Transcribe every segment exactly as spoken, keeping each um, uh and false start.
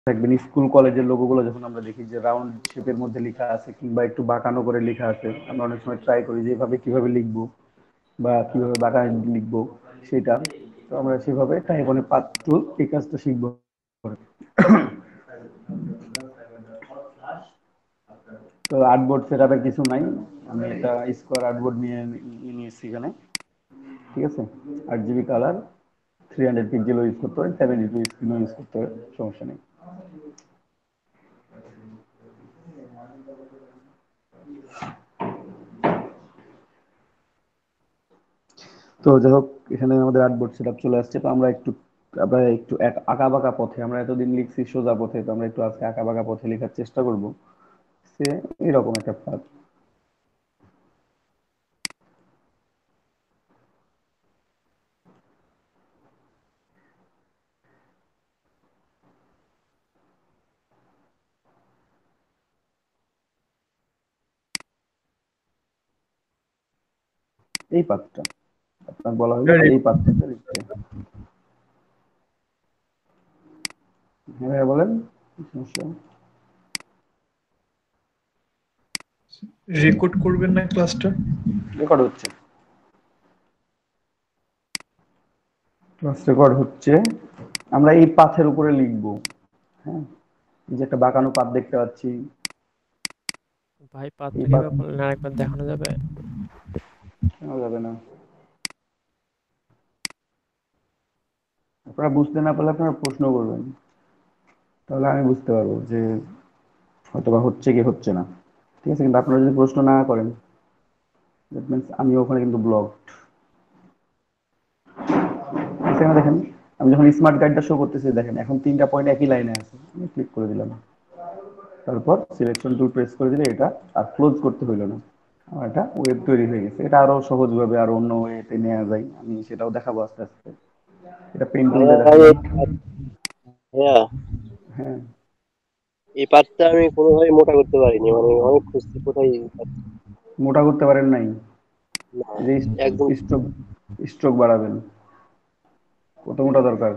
দেখবেন স্কুল কলেজের লোগোগুলো যখন আমরা দেখি যে রাউন্ড শেপের মধ্যে লেখা আছে কিংবা একটু বাঁকানো করে লেখা আছে, আমরা অনেক সময় ট্রাই করি যে এভাবে কিভাবে লিখবো বা কিভাবে বাঁকানো লিখবো সেটা। তো আমরা সেভাবে টাইপনে পাথ টুল এই কাজটা শিখবো। তো আর্টবোর্ড সেটআপের কিছু নাই, আমি এটা স্কোয়ার আর্টবোর্ড নিয়ে নিয়েছি এখানে। ঠিক আছে, আট জিবি কালার, থ্রি হান্ড্রেড পিক্সেলও ইউজ করতে হয়, সেভেন্টি টু স্ক্রিনও ইউজ করতে হয়, সমস্যা নেই। তো যাই হোক, এখানে আমাদের আর্টবোর্ড সেটআপ চলে আসছে। তো আমরা একটু আমরা একটু এক আঁকা বাঁকা পথে, আমরা এতদিন লিখছি সোজা পথে, তো আমরা একটু আজকে আঁকা বাঁকা পথে লেখার চেষ্টা করব। সে এরকম একটা পাথ। এই পাথটা আপনার বলা হলো যে এই পাথটা লিখতে। হ্যাঁ ভাইয়া বলেন, কি সমস্যা? রেকর্ড করবেন না ক্লাসটা? রেকর্ড হচ্ছে, ক্লাস রেকর্ড হচ্ছে। আমরা এই পাথের উপরে লিখবো। হ্যাঁ, এই যে একটা বাঁকানো পাত দেখতে পাচ্ছি, ভাই এই পাত্রটা পাত কিভাবে করলেন আরেকবার দেখানো যাবে? কেন যাবে না? আপনারা বুঝতে না পারলে আপনারা প্রশ্ন করবেন, তাহলে আমি বুঝতে পারবো যে হয়তো বা হচ্ছে কি হচ্ছে না। ঠিক আছে, কিন্তু আপনারা যদি প্রশ্ন না করেন, দ্যাট মিনস আমি ওখানে কিন্তু ব্লক। এখানে দেখেন, আমি যখন স্মার্ট গাইডটা শো করতেছি, দেখেন এখন তিনটা পয়েন্ট একই লাইনে আছে, আমি ক্লিক করে দিলাম, তারপর সিলেকশন টুল প্রেস করে দিলে এটা আর ক্লোজ করতে হইলো না, আমার এটা ওয়েব তৈরি হয়ে গেছে। এটা আরো সহজভাবে আরো অন্য ওয়েতে নেওয়া যায়, আমি সেটাও দেখাবো আস্তে আস্তে। এটা পেন টুল ভাইয়া দিয়ে দেখাবো। এই ভাইয়া হ্যাঁ, এই পার্টটা আমি কোনোভাবে মোটা করতে পারিনি, মানে অনেক খুঁজছি কোথায় পাচ্ছি মোটা করতে পারেন নাই? না, এই যে একদম। স্ট্রোক স্ট্রোক বাড়াবেন, কত মোটা দরকার?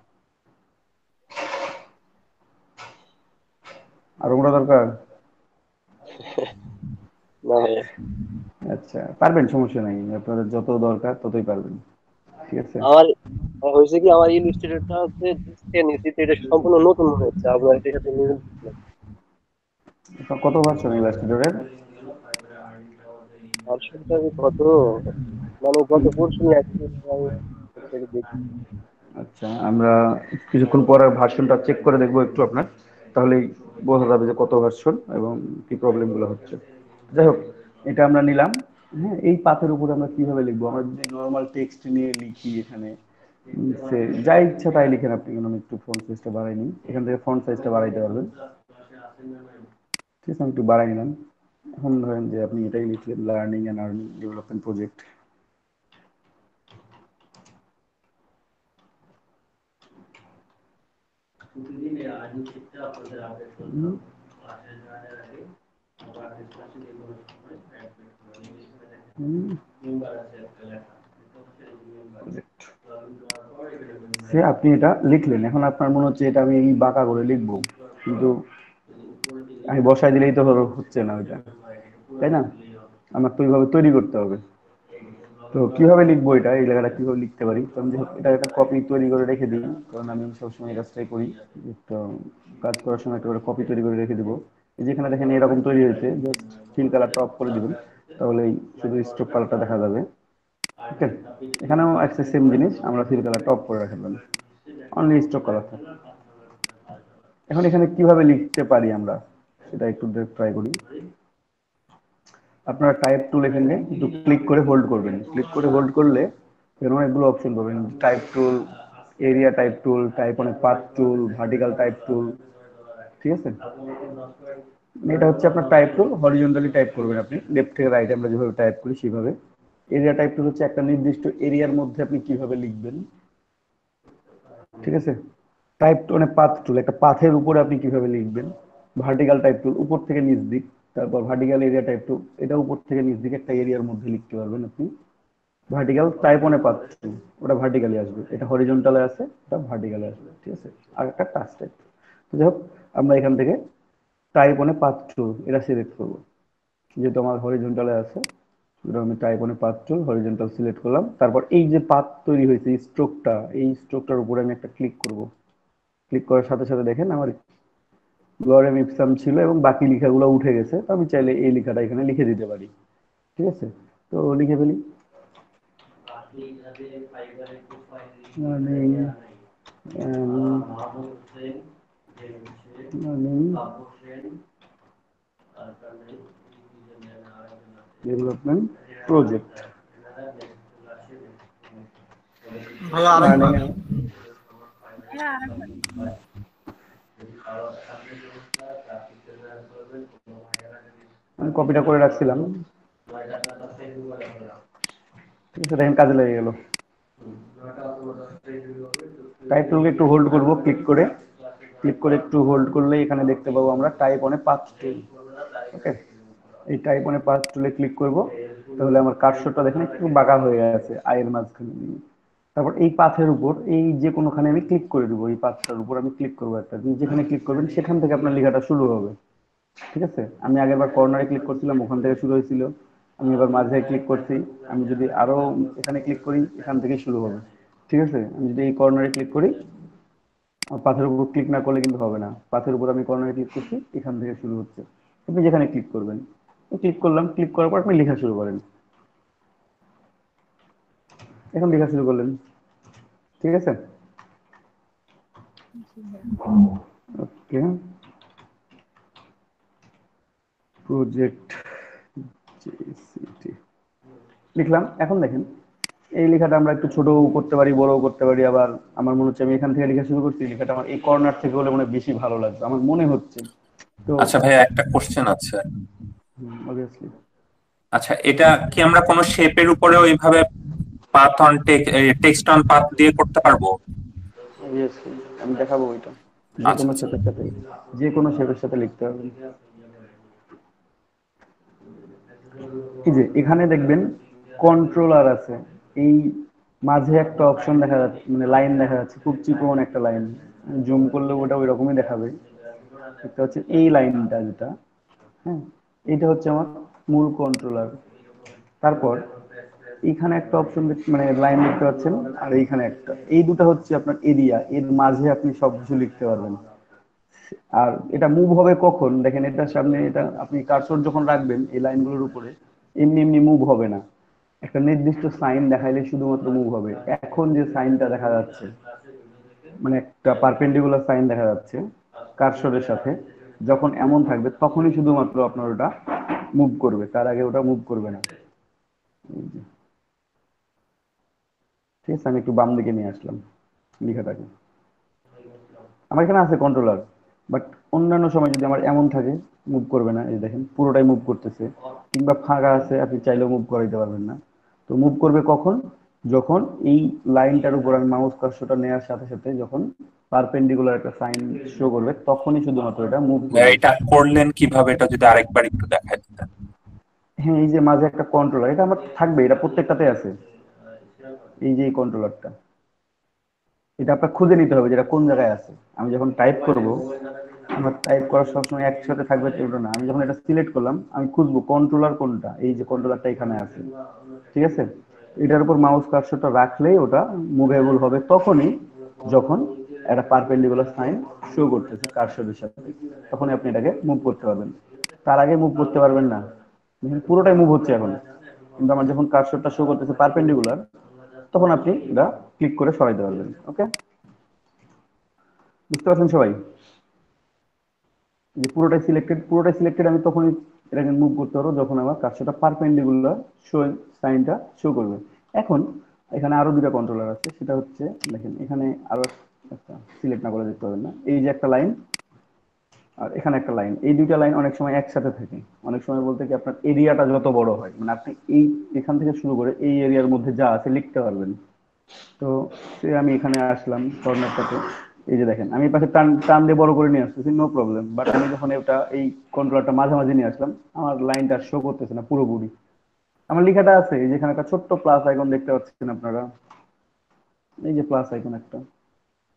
আরো মোটা দরকার? না ভাইয়া, আচ্ছা, পারবেন, সমস্যা নাই, আপনাদের যত দরকার ততই পারবেন। ঠিক আছে। আমার হয়েছে কি, আমার ইলাস্ট্রেটরটা হচ্ছে ডিসপ্লে নিচ্ছি তো, এটা সম্পূর্ণ নতুন মনে হচ্ছে, আপনার এটার সাথে মিল দিচ্ছে না। আপনার কত ভার্সন ইলাস্ট্রেটরের? ভার্সনটা যে কত, মানে গত পরশু নিয়ে আসছি, আমি হচ্ছে কি দেখি। আচ্ছা, আমরা কিছুক্ষণ পরে ভার্সনটা চেক করে দেখবো একটু আপনার, তাহলেই বোঝা যাবে যে কত ভার্সন এবং কি প্রবলেম গুলো হচ্ছে। যাই হোক, এটা আমরা নিলাম। হ্যাঁ, এই পাথের উপরে আমরা কিভাবে লিখবো? আমরা যদি নর্মাল টেক্সট নিয়ে লিখি এখানে, উম, সে যা ইচ্ছা তাই লিখেন আপনি, কিন্তু আমি একটু ফন্ট সাইজটা বাড়াই নিই, এখান থেকে ফন্ট সাইজটা বাড়াইতে পারবেন। ঠিক আছে, আমি একটু বাড়াই নিলাম। এখন ধরেন যে আপনি এটাই লিখলেন, learning and earning development project. সে আপনি এটা লিখলেন, এখন আপনার মনে হচ্ছে এটা আমি এই বাঁকা করে লিখবো, কিন্তু আমি বসাই দিলেই তো হচ্ছে না ওইটা, তাই না? আমার তো ওইভাবে তৈরি করতে হবে। তো কিভাবে লিখবো এটা, এই লেখাটা কিভাবে লিখতে পারি? তো আমি এটা একটা কপি তৈরি করে রেখে দিই, কারণ আমি সবসময় এই কাজটাই করি। তো কাজ করার সময় একটা কপি তৈরি করে রেখে দিব। এই যেখানে দেখেন এরকম তৈরি হয়েছে, জাস্ট ফিল কালারটা অফ করে দিবেন, তাহলেই শুধু স্ট্রোক কালারটা দেখা যাবে। ওকে, এখানেও একটা সেম জিনিস, আমরা ফিল কালারটা অফ করে রাখলাম, অনলি স্ট্রোক কালার থাকে। এখন এখানে কিভাবে লিখতে পারি আমরা, সেটা একটু ট্রাই করি। আপনারা টাইপ টুল এখানে একটু ক্লিক করে হোল্ড করবেন, ক্লিক করে হোল্ড করলে এখানে অনেকগুলো অপশন পাবেন। Type tool, area type tool, type অনেক path tool, vertical type tool. ঠিক আছে, এটা হচ্ছে আপনার টাইপ টুল, হরিজন্টালি টাইপ করবেন আপনি, লেফট থেকে রাইট আমরা যেভাবে টাইপ করি সেভাবে। এরিয়া টাইপ টুল হচ্ছে একটা নির্দিষ্ট এরিয়ার মধ্যে আপনি কিভাবে লিখবেন। ঠিক আছে, টাইপ মানে পাথ টুল, একটা পাথের উপরে আপনি কিভাবে লিখবেন। ভার্টিক্যাল টাইপ টুল উপর থেকে নিচ দিক, তারপর ভার্টিক্যাল এরিয়া টাইপ টুল, এটা উপর থেকে নিচ দিকে একটা এরিয়ার মধ্যে লিখতে পারবেন আপনি। Vertical type on path tool, ওটা ভার্টিক্যালি আসবে, এটা হরিজন্টালে আছে, এটা ভার্টিক্যালে আসবে। ঠিক আছে, আর একটা টাচ টাইপ। তো যাই হোক, আমরা এখান থেকে টাইপ অনে পাথ টুল এটা সিলেক্ট করবো, যেহেতু আমার হরিজন্টালে আছে, আমি type on path tool horizontal select করলাম। তারপর এই যে পাথ তৈরি হয়েছে এই স্ট্রোকটা, এই স্ট্রোকটার উপরে আমি একটা ক্লিক করব। ক্লিক করার সাথে সাথে দেখেন আমার লরেম ইপসাম ছিল এবং বাকি লেখাগুলো উঠে গেছে। তো আমি চাইলে এই লেখাটা এখানে লিখে দিতে পারি। ঠিক আছে, তো লিখে ফেলি। Learning and learning development project. ভাইয়া আরেকবার। Learning and আমি কপিটা করে রাখছিলাম, ঠিক আছে, দেখেন কাজে লেগে গেল। টাইপ টুলকে একটু হোল্ড করব, ক্লিক করে ক্লিক করে একটু হোল্ড করলে এখানে দেখতে পাবো আমরা টাইপ অনে পাথ টুল। ওকে, এই টাইপ অনে পাথ টুলে ক্লিক করব, তাহলে আমার কার্সরটা দেখেন একটু বাঁকা হয়ে গেছে আয়ের মাঝখানে। তারপর এই পাথের উপর এই যে কোনোখানে আমি ক্লিক করে দেবো, এই পাথটার উপর আমি ক্লিক করবো একটা, আপনি যেখানে ক্লিক করবেন সেখান থেকে আপনার লেখাটা শুরু হবে। ঠিক আছে, আমি আগেরবার কর্নারে ক্লিক করছিলাম, ওখান থেকে শুরু হয়েছিল। আমি এবার মাঝে ক্লিক করছি, আমি যদি আরো এখানে ক্লিক করি এখান থেকে শুরু হবে। ঠিক আছে, আমি যদি এই কর্নারে ক্লিক করি, পাথের উপর ক্লিক না করলে কিন্তু হবে না। পাথের উপর আমি কর্নারে ক্লিক করছি, এখান থেকে শুরু হচ্ছে। আপনি যেখানে ক্লিক করবেন, ক্লিক করলাম, ক্লিক করার পর আপনি লেখা শুরু করেন। এখন লেখা শুরু করলেন। ঠিক আছে, ওকে, প্রজেক্ট লিখলাম। এখন দেখেন এই লেখাটা আমরা একটু ছোটও করতে পারি, বড়ও করতে পারি। আবার আমার মনে হচ্ছে আমি এখান থেকে লেখা শুরু করছি, লেখাটা আমার এই কর্নার থেকে হলে মনে হয় বেশি ভালো লাগবে, আমার মনে হচ্ছে। তো আচ্ছা ভাইয়া, একটা কোশ্চেন আছে। অবভিয়াসলি, আচ্ছা, এটা কি আমরা কোনো শেপের উপরে ওইভাবে path on text on path দিয়ে করতে পারবো? অবভিয়াসলি আমি দেখাবো ওইটা, যে আচ্ছা কোনো আচ্ছা। শেপের সাথে, যে কোনো শেপের সাথে লিখতে পারবেন। এই যে এখানে দেখবেন কন্ট্রোলার আছে, এই মাঝে একটা অপশন দেখা যাচ্ছে, মানে লাইন দেখা যাচ্ছে, খুব চিকন একটা লাইন। জুম করলে ওটা ওই রকমই দেখাবে। একটা হচ্ছে এই লাইনটা যেটা, হ্যাঁ, এইটা হচ্ছে আমার মূল কন্ট্রোলার। তারপর এইখানে একটা অপশন মানে লাইন দেখতে পাচ্ছেন, আর এইখানে একটা, এই দুটো হচ্ছে আপনার এরিয়া, এর মাঝে আপনি সবকিছু লিখতে পারবেন। আর এটা মুভ হবে কখন দেখেন, এটার সামনে এটা আপনি কার্সর যখন রাখবেন এই লাইনগুলোর উপরে, এমনি এমনি মুভ হবে না, একটা নির্দিষ্ট সাইন দেখাইলে শুধুমাত্র মুভ হবে। এখন যে সাইনটা দেখা যাচ্ছে, মানে একটা পারপেন্ডিকুলার সাইন দেখা যাচ্ছে কার্সরের সাথে, যখন এমন থাকবে তখনই শুধুমাত্র আপনার ওটা মুভ করবে, তার আগে ওটা মুভ করবে না। ঠিক আছে, আমি একটু বাম দিকে নিয়ে আসলাম লেখাটাকে। আমার এখানে আছে কন্ট্রোলার, বাট অন্যান্য সময় যদি আমার এমন থাকে মুভ করবে না। এই দেখেন পুরোটাই মুভ করতেছে, কিংবা ফাঁকা আছে, আপনি চাইলেও মুভ করাইতে পারবেন না। তো মুভ করবে কখন, যখন এই লাইনটার উপর আমি মাউস কার্সরটা নেওয়ার সাথে সাথে যখন পারপেন্ডিকুলার একটা সাইন শো করবে, তখনই শুধুমাত্র এটা মুভ ভাইয়া, করবে। এটা করলেন কিভাবে? এটা যদি আরেকবার একটু দেখাই দিতেন। হ্যাঁ, এই যে মাঝে একটা কন্ট্রোলার, এটা আমার থাকবে, এটা প্রত্যেকটাতে আছে। এই যে এই কন্ট্রোলারটা, এটা আপনার খুঁজে নিতে হবে যেটা কোন জায়গায় আছে। আমি যখন টাইপ করব, আমার টাইপ করার সবসময় একসাথে থাকবে সেটা না। আমি যখন এটা সিলেক্ট করলাম, আমি খুঁজবো কন্ট্রোলার কোনটা, এই যে কন্ট্রোলারটা এখানে আছে। ঠিক আছে, এটার উপর মাউস কার্সরটা রাখলেই ওটা মুভেবল হবে তখনই যখন একটা পারপেন্ডিকুলার সাইন শো করতেছে কার্সরের সাথে, তখনই আপনি এটাকে মুভ করতে পারবেন। তার আগে মুভ করতে পারবেন না। দেখুন পুরোটাই মুভ হচ্ছে এখন, কিন্তু আমার যখন কার্সরটা শো করতেছে পারপেন্ডিকুলার, তখন আপনি এটা ক্লিক করে সরাইতে পারবেন। ওকে, বুঝতে পারছেন সবাই? যে পুরোটাই সিলেক্টেড, পুরোটাই সিলেক্টেড আমি তখনই এটাকে মুভ করতে পারবো যখন আমার কাজটা পারপেন্ডিকুলার শো সাইনটা শো করবে। এখন এখানে আরো দুটা কন্ট্রোলার আছে, সেটা হচ্ছে দেখেন এখানে আরো একটা সিলেক্ট না করে দেখতে পাবেন না, এই যে একটা লাইন আর এখানে একটা লাইন, এই দুইটা লাইন অনেক সময় একসাথে থাকে। অনেক সময় বলতে কি আপনার এরিয়াটা যত বড় হয়, মানে আপনি এই এখান থেকে শুরু করে এই এরিয়ার মধ্যে যা আছে লিখতে পারবেন। তো সে আমি এখানে আসলাম কর্নারটাতে, এই যে দেখেন আমি পাশে টান টান দিয়ে বড় করে নিয়ে আসতেছি, নো প্রবলেম। বাট আমি যখন এটা এই কন্ট্রোলারটা মাঝামাঝি নিয়ে আসলাম, আমার লাইনটা শো করতেছে না পুরোপুরি। আমার লেখাটা আছে, এই যেখানে একটা ছোট্ট প্লাস আইকন দেখতে পাচ্ছেন আপনারা, এই যে প্লাস আইকন একটা,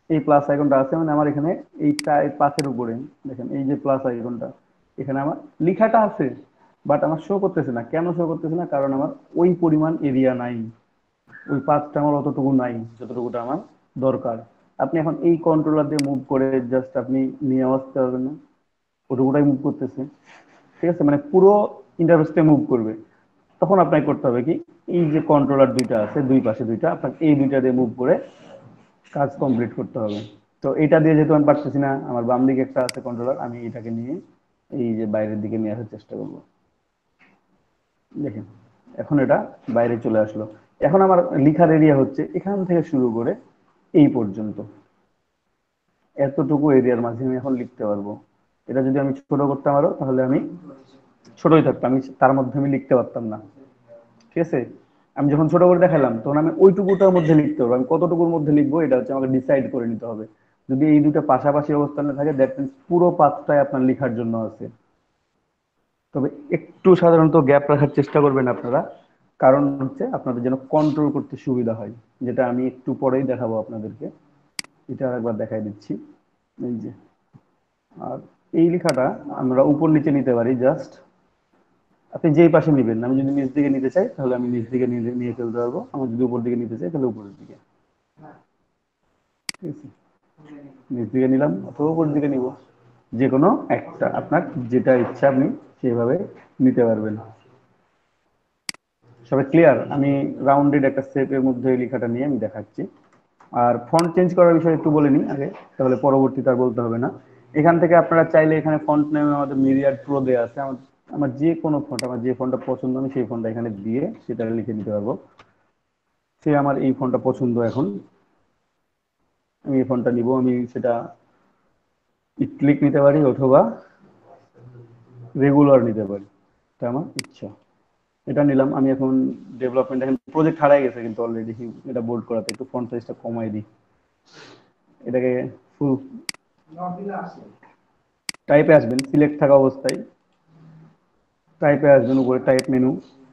এই প্লাস আইকনটা আছে মানে আমার এখানে এই পাশের উপরে দেখেন এই যে প্লাস আইকনটা, এখানে আমার লেখাটা আছে বাট আমার শো করতেছে না। কেন শো করতেছে না? কারণ আমার ওই পরিমাণ এরিয়া নাই, ওই পাথটা আমার অতটুকু নাই যতটুকুটা আমার দরকার। আপনি এখন এই কন্ট্রোলার দিয়ে মুভ করে জাস্ট আপনি নিয়ে আসতে পারবেন না, ওটুকুটাই মুভ করতেছে। ঠিক আছে, মানে পুরো ইন্টারফেসটা মুভ করবে। তখন আপনাকে করতে হবে কি, এই যে কন্ট্রোলার দুইটা আছে দুই পাশে দুইটা, আপনাকে এই দুইটা দিয়ে মুভ করে কাজ কমপ্লিট করতে হবে। তো এটা দিয়ে যেহেতু আমি পারতেছি না, আমার বাম দিকে একটা আছে কন্ট্রোলার, আমি এটাকে নিয়ে এই যে বাইরের দিকে নিয়ে আসার চেষ্টা করব। দেখেন এখন এটা বাইরে চলে আসলো। এখন আমার লিখার এরিয়া হচ্ছে এখান থেকে শুরু করে এই পর্যন্ত, এতটুকু এরিয়ার মাঝে আমি এখন লিখতে পারবো। এটা যদি আমি ছোট করতাম আরো, তাহলে আমি ছোটই থাকতাম, আমি তার মধ্যে আমি লিখতে পারতাম না। ঠিক আছে, আমি যখন ছোট করে দেখালাম তখন আমি ওইটুকুটার মধ্যে লিখতে পারবো। আমি কতটুকুর মধ্যে লিখবো এটা হচ্ছে আমাকে ডিসাইড করে নিতে হবে। যদি এই দুটো পাশাপাশি অবস্থানে থাকে দ্যাট মিনস পুরো পাথটাই আপনার লেখার জন্য আছে। তবে একটু সাধারণত গ্যাপ রাখার চেষ্টা করবেন আপনারা, কারণ হচ্ছে আপনাদের যেন কন্ট্রোল করতে সুবিধা হয়, যেটা আমি একটু পরেই দেখাবো আপনাদেরকে। এটা আরেকবার দেখাই দিচ্ছি, এই যে। আর এই লেখাটা আমরা উপর নিচে নিতে পারি, জাস্ট আপনি যেই পাশে নেবেন। আমি যদি নিচ দিকে নিতে চাই তাহলে আমি নিচ দিকে নিয়ে নিয়ে ফেলতে পারবো, আমার যদি উপর দিকে নিতে চাই তাহলে উপরের দিকে। ঠিক আছে, নিচ দিকে নিলাম অথবা উপর দিকে নিব, যে কোনো একটা আপনার যেটা ইচ্ছা আপনি সেভাবে নিতে পারবেন। সবাই ক্লিয়ার? আমি রাউন্ডেড একটা শেপের মধ্যে এই লেখাটা নিয়ে আমি দেখাচ্ছি। আর ফন্ট চেঞ্জ করার বিষয়ে একটু বলে নিই আগে, তাহলে পরবর্তীতে আর বলতে হবে না। এখান থেকে আপনারা চাইলে এখানে ফন্ট নেমে আমাদের মিরিয়াড প্রো দেওয়া আছে, আমার আমার যে কোনো ফন্ট, আমার যে ফন্টটা পছন্দ আমি সেই ফন্টটা এখানে দিয়ে সেটা লিখে নিতে পারবো। সে আমার এই ফন্টটা পছন্দ, এখন আমি এই ফন্টটা নিব, আমি সেটা ক্লিক নিতে পারি অথবা রেগুলার নিতে পারি, এটা আমার ইচ্ছা। এটা নিলাম আমি। এখন ডেভেলপমেন্ট, এখন প্রজেক্ট হারাই গেছে কিন্তু অলরেডি, এটা বোল্ড করাতে একটু ফন্ট সাইজটা কমাই দিই, এটাকে ফুল টাইপে আসবেন, সিলেক্ট থাকা অবস্থায় টাইপে আসবেন, উপরে টাইপ মেনু,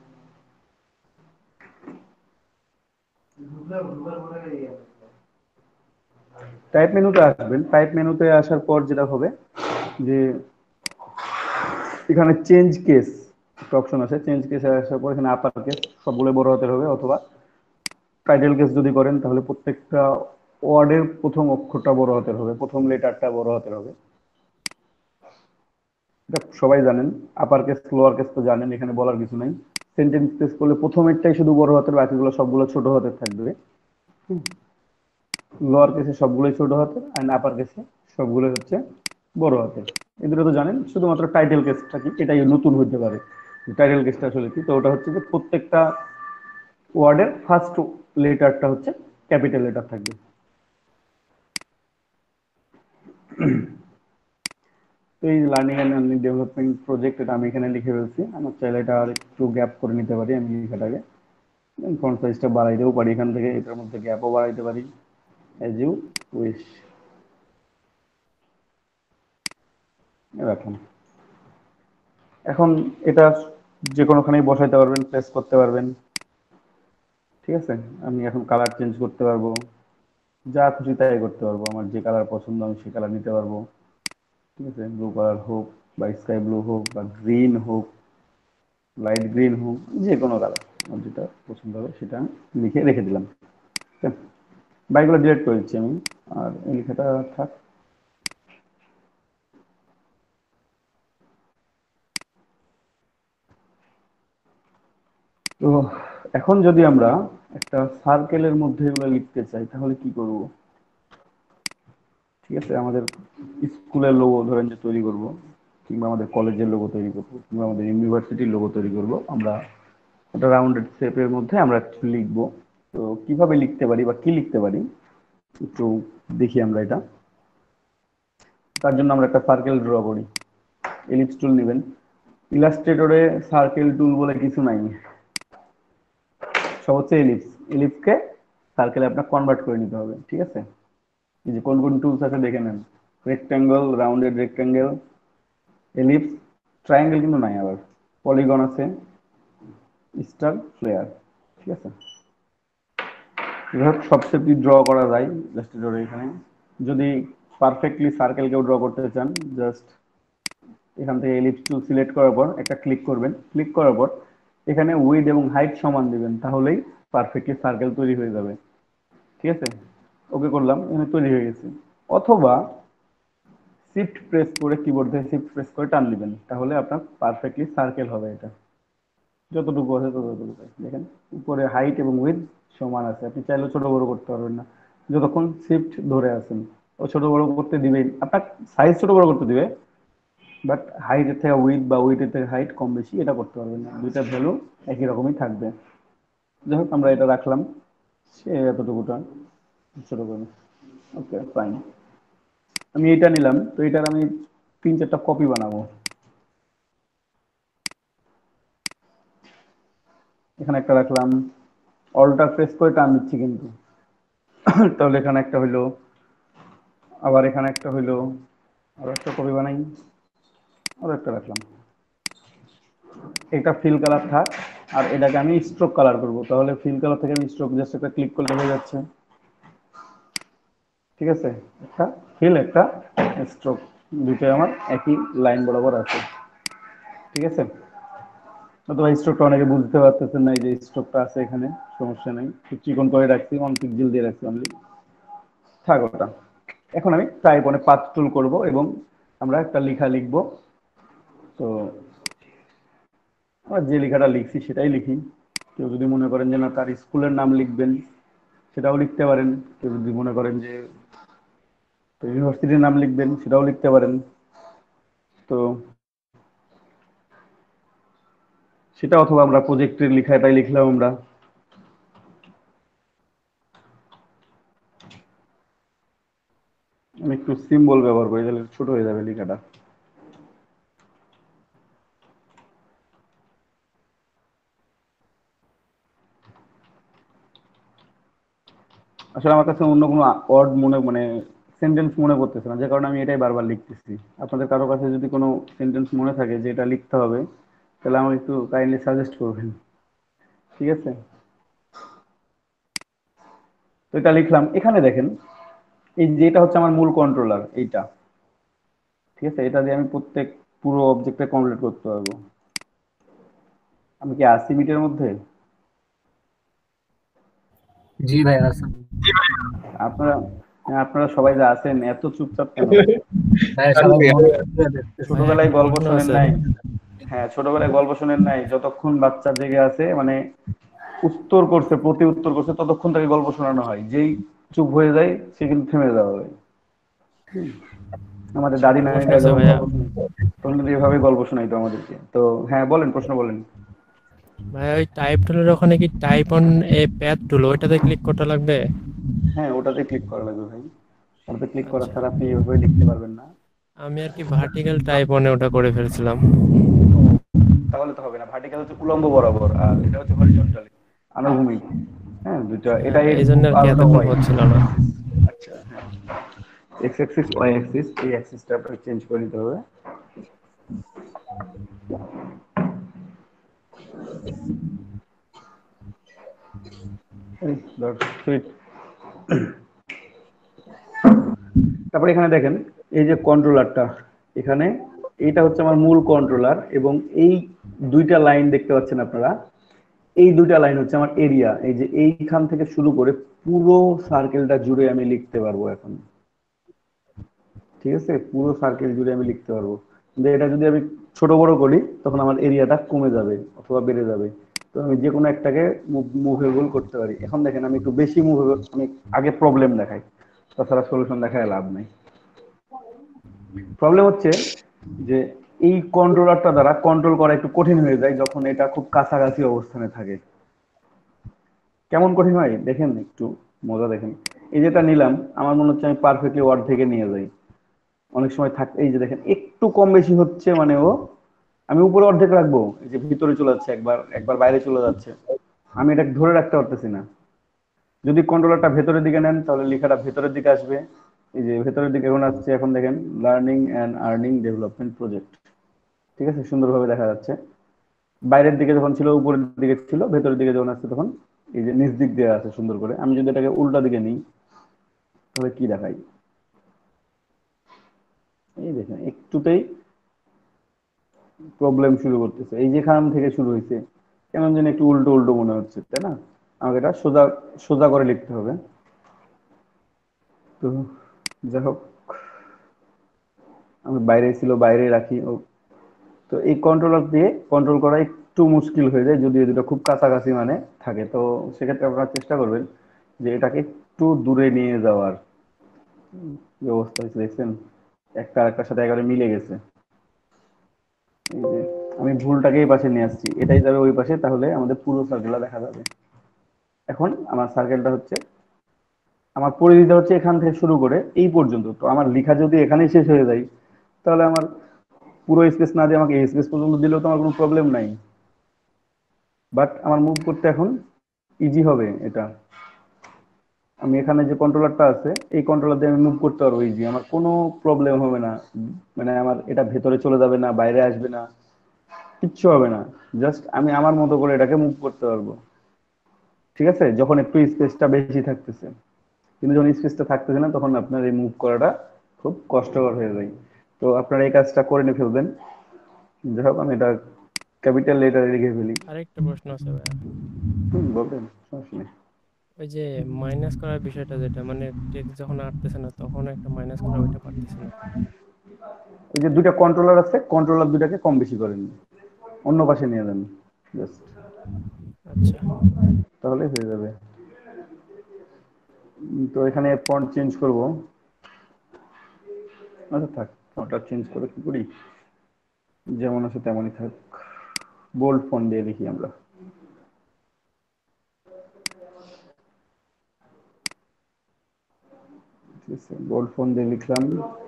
টাইপ মেনুতে আসবেন। টাইপ মেনুতে আসার পর যেটা হবে যে এখানে চেঞ্জ কেস একটা অপশন আছে, চেঞ্জ কেসে আসার পর এখানে আপার কেস সবগুলো বড় হাতের হবে, অথবা টাইটেল কেস যদি করেন তাহলে প্রত্যেকটা ওয়ার্ডের প্রথম অক্ষরটা বড় হাতের হবে, প্রথম লেটারটা বড় হাতের হবে। এটা সবাই জানেন। আপার কেস লোয়ার কেস তো জানেন, এখানে বলার কিছু নাই। সেন্টেন্স কেস করলে প্রথমেরটাই শুধু বড় হাতের, বাকিগুলো সবগুলো ছোট হাতের থাকবে। লোয়ার কেসে সবগুলোই ছোট হাতের, আর আপার কেসে সবগুলো হচ্ছে বড় হাতের। এই দুটো তো জানেন। শুধুমাত্র টাইটেল কেসটা কি, এটাই নতুন হতে পারে। টাইটেল কেসটা আসলে কি, তো ওটা হচ্ছে যে প্রত্যেকটা ওয়ার্ডের ফার্স্ট লেটারটা হচ্ছে ক্যাপিটাল লেটার থাকবে। তো এই learning and earning development project, এটা আমি এখানে লিখে ফেলছি। আমার চাইলে এটা আর একটু গ্যাপ করে নিতে পারি আমি লেখাটাকে, ফন্ট সাইজটা বাড়াইতেও পারি, এখান থেকে এটার মধ্যে গ্যাপও বাড়াইতে পারি, অ্যাজ ইউ উইশ। রাখুন। এখন এটা যে কোনোখানেই বসাইতে পারবেন, প্লেস করতে পারবেন। ঠিক আছে, আমি এখন কালার চেঞ্জ করতে পারবো, যা খুশি তাই করতে পারবো। আমার যে কালার পছন্দ আমি সেই কালার নিতে পারবো। ঠিক আছে, ব্লু কালার হোক বা স্কাই ব্লু হোক বা গ্রিন হোক, লাইট গ্রিন হোক, যে কোনো কালার আমার যেটা পছন্দ হবে সেটা আমি লিখে রেখে দিলাম। বাইকগুলো ডিলিট করে দিচ্ছি আমি, আর এই লেখাটা থাক। তো এখন যদি আমরা একটা সার্কেলের মধ্যে এগুলো লিখতে চাই তাহলে কি করব? ঠিক আছে, আমাদের স্কুলের লোগো ধরেন যে তৈরি করব, কিংবা আমাদের কলেজের লোগো তৈরি করব, কিংবা আমাদের ইউনিভার্সিটির লোগো তৈরি করব, আমরা একটা রাউন্ডেড শেপের মধ্যে আমরা লিখবো। তো কিভাবে লিখতে পারি বা কি লিখতে পারি একটু দেখি আমরা এটা। তার জন্য আমরা একটা সার্কেল ড্র করি। এলিপস টুল নেবেন। ইলাস্ট্রেটরে সার্কেল টুল বলে কিছু নাই, সব হচ্ছে এলিপস। এলিপসকে সার্কেলে আপনার কনভার্ট করে নিতে হবে। ঠিক আছে, এই যে কোন কোন টুলস আছে দেখে নেন। Rectangle, rounded rectangle, ellipse, triangle কিন্তু নাই, আবার পলিগন আছে, স্টার, ফ্লেয়ার। ঠিক আছে, এভাবে সব শেপই ড্র করা যায় ইলাস্ট্রেটরে। এখানে যদি পারফেক্টলি সার্কেল কেউ ড্র করতে চান, জাস্ট এখান থেকে এলিপস টুল সিলেক্ট করার পর একটা ক্লিক করবেন। ক্লিক করার পর এখানে উইড এবং হাইট সমান দিবেন, তাহলেই পারফেক্টলি সার্কেল তৈরি হয়ে যাবে। ঠিক আছে, ওকে করলাম, এখানে তৈরি হয়ে গেছে। অথবা শিফট প্রেস করে, কিবোর্ড থেকে শিফট প্রেস করে টান দিবেন, তাহলে আপনার পারফেক্টলি সার্কেল হবে। এটা যতটুকু আছে ততটুকু। দেখেন উপরে হাইট এবং উইড সমান আছে, আপনি চাইলে ছোট বড় করতে পারবেন না যতক্ষণ শিফট ধরে আছেন। ও ছোট বড় করতে দিবেই, আপনার সাইজ ছোট বড় করতে দিবে, বাট হাইটের থেকে উইড বা উইডের থেকে হাইট কম বেশি এটা করতে পারবেন না, দুইটা ভ্যালু একই রকমই থাকবে। যাই হোক, আমরা এটা রাখলাম, সে এতটুকুটা ছোট করে। ওকে ফাইন, আমি এটা নিলাম, তো এটার আমি তিন চারটা কপি বানাবো। এখানে একটা রাখলাম, অল্টার প্রেস করে টান দিচ্ছি কিন্তু, তাহলে এখানে একটা হইলো, আবার এখানে একটা হইলো, আর একটা কপি বানাই, আর একটা রাখলাম। এটা ফিল কালার থাক, আর এটাকে আমি স্ট্রোক কালার করব, তাহলে ফিল কালার থেকে আমি স্ট্রোক জাস্ট একটা ক্লিক করলে হয়ে যাচ্ছে। ঠিক আছে, একটা ফিল একটা স্ট্রোক, দুটোই আমার একই লাইন বরাবর আছে। ঠিক আছে, অথবা স্ট্রোকটা অনেকে বুঝতে পারতেছেন না, এই যে স্ট্রোকটা আছে এখানে, সমস্যা নেই, চিকন করে রাখছি, অন পিক্সেল দিয়ে রাখছি অনলি, থাক ওটা। এখন আমি টাইপ অনে পাথ টুল করব এবং আমরা একটা লেখা লিখব। তো আমরা যে লেখাটা লিখছি সেটাই লিখি। কেউ যদি মনে করেন যে না তার স্কুলের নাম লিখবেন, সেটাও লিখতে পারেন। কেউ যদি মনে করেন যে ইউনিভার্সিটির নাম লিখবেন, সেটাও লিখতে পারেন। তো সেটা, অথবা আমরা প্রজেক্টের লেখাটাই লিখলাম আমরা। আমি একটু সিম্বল ব্যবহার করি, তাহলে ছোট হয়ে যাবে লেখাটা। আসলে আমার কাছে অন্য কোনো ওয়ার্ড মনে মানে সেন্টেন্স মনে পড়তেছে না, যে কারণে আমি এটাই বারবার লিখতেছি। আপনাদের কারো কাছে যদি কোনো সেন্টেন্স মনে থাকে যে এটা লিখতে হবে, তাহলে আমাকে একটু কাইন্ডলি সাজেস্ট করবেন। ঠিক আছে, তো এটা লিখলাম। এখানে দেখেন, এই যে এটা হচ্ছে আমার মূল কন্ট্রোলার, এইটা। ঠিক আছে, এটা দিয়ে আমি প্রত্যেক পুরো অবজেক্টে কমপ্লিট করতে পারবো। আমি কি আশি মিনিটের মধ্যে? জি ভাই আছেন। আপনারা আপনারা সবাই যে আছেন, এত চুপচাপ কেন? ভাই সবাই মনোযোগ দিয়ে দেখতেছে। ছোটবেলায় গল্প এখনো শোনেন আছে। নাই? হ্যাঁ, ছোটবেলায় গল্প শোনেন নাই, যতক্ষণ বাচ্চা জেগে আছে মানে উত্তর করছে, প্রতি উত্তর করছে, ততক্ষণ তাকে গল্প শোনানো হয়। যেই চুপ হয়ে যায় সে কিন্তু থেমে যাওয়া হয়। আমাদের দাদি সমস্যা নানিরা আছে যখন ভাইয়া। গল্প শুনতো, তখন কিন্তু এভাবে গল্প শোনাইতো আমাদেরকে। তো হ্যাঁ, বলেন, প্রশ্ন বলেন। ভাইয়া ওই টাইপ টুলের ওখানে কি type on a path tool, ওইটাতে ক্লিক করতে লাগবে? হ্যাঁ, ওটাতে ক্লিক করা লাগবে ভাই, ওটাতে ক্লিক করা আচ্ছা, ছাড়া আপনি এভাবে লিখতে পারবেন না। আমি আর কি ভার্টিক্যাল টাইপ অনে ওটা করে ফেলছিলাম। তাহলে তো হবে না, ভার্টিক্যাল হচ্ছে উলম্ব বরাবর, আর এটা হচ্ছে হরিজন্টালি, আনুভূমিক। হ্যাঁ, দুইটা, হ্যাঁ, এটা এই জন্য আর কি আর ওটা এতক্ষণ ওয়াই। হচ্ছিল না। আচ্ছা, হ্যাঁ, এক্স অ্যাক্সিস ওয়াই অ্যাক্সিস, এই অ্যাক্সিসটা আপনাকে চেঞ্জ করে নিতে হবে। এই ধর, সুইট। তারপরে এখানে দেখেন, এই যে কন্ট্রোলারটা, এখানে এইটা হচ্ছে আমার মূল কন্ট্রোলার, এবং এই দুইটা লাইন দেখতে পাচ্ছেন আপনারা, এই দুইটা লাইন হচ্ছে আমার এরিয়া। এই যে এইখান থেকে শুরু করে পুরো সার্কেলটা জুড়ে আমি লিখতে পারবো এখন। ঠিক আছে, পুরো সার্কেল জুড়ে আমি লিখতে পারবো। কিন্তু এটা যদি আমি ছোট বড় করি, তখন আমার এরিয়াটা কমে যাবে অথবা বেড়ে যাবে। তো আমি যে কোনো একটাকে মুভেবল করতে পারি। এখন দেখেন, আমি একটু বেশি মুভেবল, আমি আগে প্রবলেম দেখাই, তাছাড়া সলিউশন দেখায় লাভ নেই। প্রবলেম হচ্ছে যে এই কন্ট্রোলারটা দ্বারা কন্ট্রোল করা একটু কঠিন হয়ে যায় যখন এটা খুব কাছাকাছি অবস্থানে থাকে। কেমন কঠিন হয় দেখেন, একটু মজা দেখেন। এই যেটা নিলাম, আমার মনে হচ্ছে আমি পারফেক্টলি ওয়ার্ড থেকে নিয়ে যাই। অনেক সময় থাক, এই যে দেখেন একটু কম বেশি হচ্ছে, মানে ও, আমি উপরে অর্ধেক রাখবো, এই যে ভিতরে চলে যাচ্ছে, একবার একবার বাইরে চলে যাচ্ছে, আমি এটা ধরে রাখতে পারতেছি না। যদি কন্ট্রোলারটা ভেতরের দিকে নেন, তাহলে লেখাটা ভেতরের দিকে আসবে। এই যে ভেতরের দিকে এখন আসছে, এখন দেখেন learning and earning development project. ঠিক আছে, সুন্দরভাবে দেখা যাচ্ছে। বাইরের দিকে যখন ছিল উপরের দিকে ছিল, ভেতরের দিকে যখন আসছে তখন এই যে নিচ দিক দিয়ে আছে সুন্দর করে। আমি যদি এটাকে উল্টা দিকে নিই, তাহলে কি দেখাই? এই দেখেন একটুতেই প্রবলেম শুরু করতেছে, এই যেখান থেকে শুরু হয়েছে কেমন যেন একটু উল্টো উল্টো মনে হচ্ছে, তাই না? আমাকে এটা সোজা সোজা করে লিখতে হবে। তো যাই হোক, আমি বাইরে ছিল, বাইরে রাখি। ও তো এই কন্ট্রোলার দিয়ে কন্ট্রোল করা একটু মুশকিল হয়ে যায় যদি এই দুটো খুব কাছাকাছি মানে থাকে। তো সেক্ষেত্রে আপনারা চেষ্টা করবেন যে এটাকে একটু দূরে নিয়ে যাওয়ার। কি অবস্থা হয়েছে দেখছেন, একটা একটার সাথে একেবারে মিলে গেছে। এই যে আমি ভুলটাকে এই পাশে নিয়ে আসছি, এটাই যাবে ওই পাশে, তাহলে আমাদের পুরো সার্কেলটা দেখা যাবে। এখন আমার সার্কেলটা হচ্ছে, আমার পরিধিটা হচ্ছে এখান থেকে শুরু করে এই পর্যন্ত। তো আমার লেখা যদি এখানেই শেষ হয়ে যায়, তাহলে আমার পুরো স্পেস না দিয়ে আমাকে এই স্পেস পর্যন্ত দিলেও তো আমার কোনো প্রবলেম নাই। বাট আমার মুভ করতে এখন ইজি হবে এটা। আমি এখানে যে কন্ট্রোলারটা আছে, এই কন্ট্রোলার দিয়ে আমি মুভ করতে পারবো ইজি, আমার কোনো প্রবলেম হবে না। মানে আমার এটা ভেতরে চলে যাবে না, বাইরে আসবে না, কিচ্ছু হবে না। জাস্ট আমি আমার মতো করে এটাকে মুভ করতে পারবো, ঠিক আছে, যখন একটু স্পেসটা বেশি থাকতেছে। কিন্তু যখন স্পেসটা থাকতেছে না, তখন আপনার এই মুভ করাটা খুব কষ্টকর হয়ে যায়। তো আপনারা এই কাজটা করে নিয়ে ফেলবেন। যাই হোক, আমি এটা ক্যাপিটাল লেটারে লিখে ফেলি। আরেকটা প্রশ্ন আছে ভাইয়া। হুম, বলবেন, সমস্যা নেই। ওই যে মাইনাস করার বিষয়টা, যেটা মানে টেক্সট যখন আটতেছে না তখন একটা মাইনাস করা, ওইটা পারতেছি না। ওই যে দুইটা কন্ট্রোলার আছে, কন্ট্রোলার দুটাকে কম বেশি করেন, অন্য পাশে নিয়ে যান জাস্ট, আচ্ছা। তাহলে হয়ে যাবে। উম, তো এখানে ফন্ট চেঞ্জ করব। আচ্ছা থাক, ফন্টটা চেঞ্জ করে কি করি, যেমন আছে তেমনই থাক। বোল্ড ফন্ট দিয়ে লিখি আমরা। ঠিক আছে, বোল্ড ফন্ট দিয়ে লিখলাম।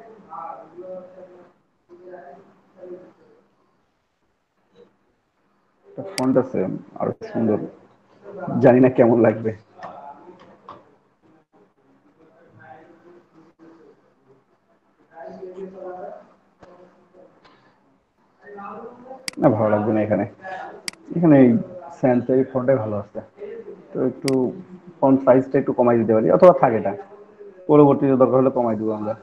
একটা ফন্ট আছে আরো সুন্দর, জানি না কেমন লাগবে। না, ভালো লাগবে না এখানে। এখানে এই স্যান্টারি ফন্টটাই ভালো আছে। তো একটু ফন্ট সাইজটা একটু কমাই দিতে পারি, অথবা থাক এটা, পরবর্তীতে দরকার হলে কমাই দিব আমরা।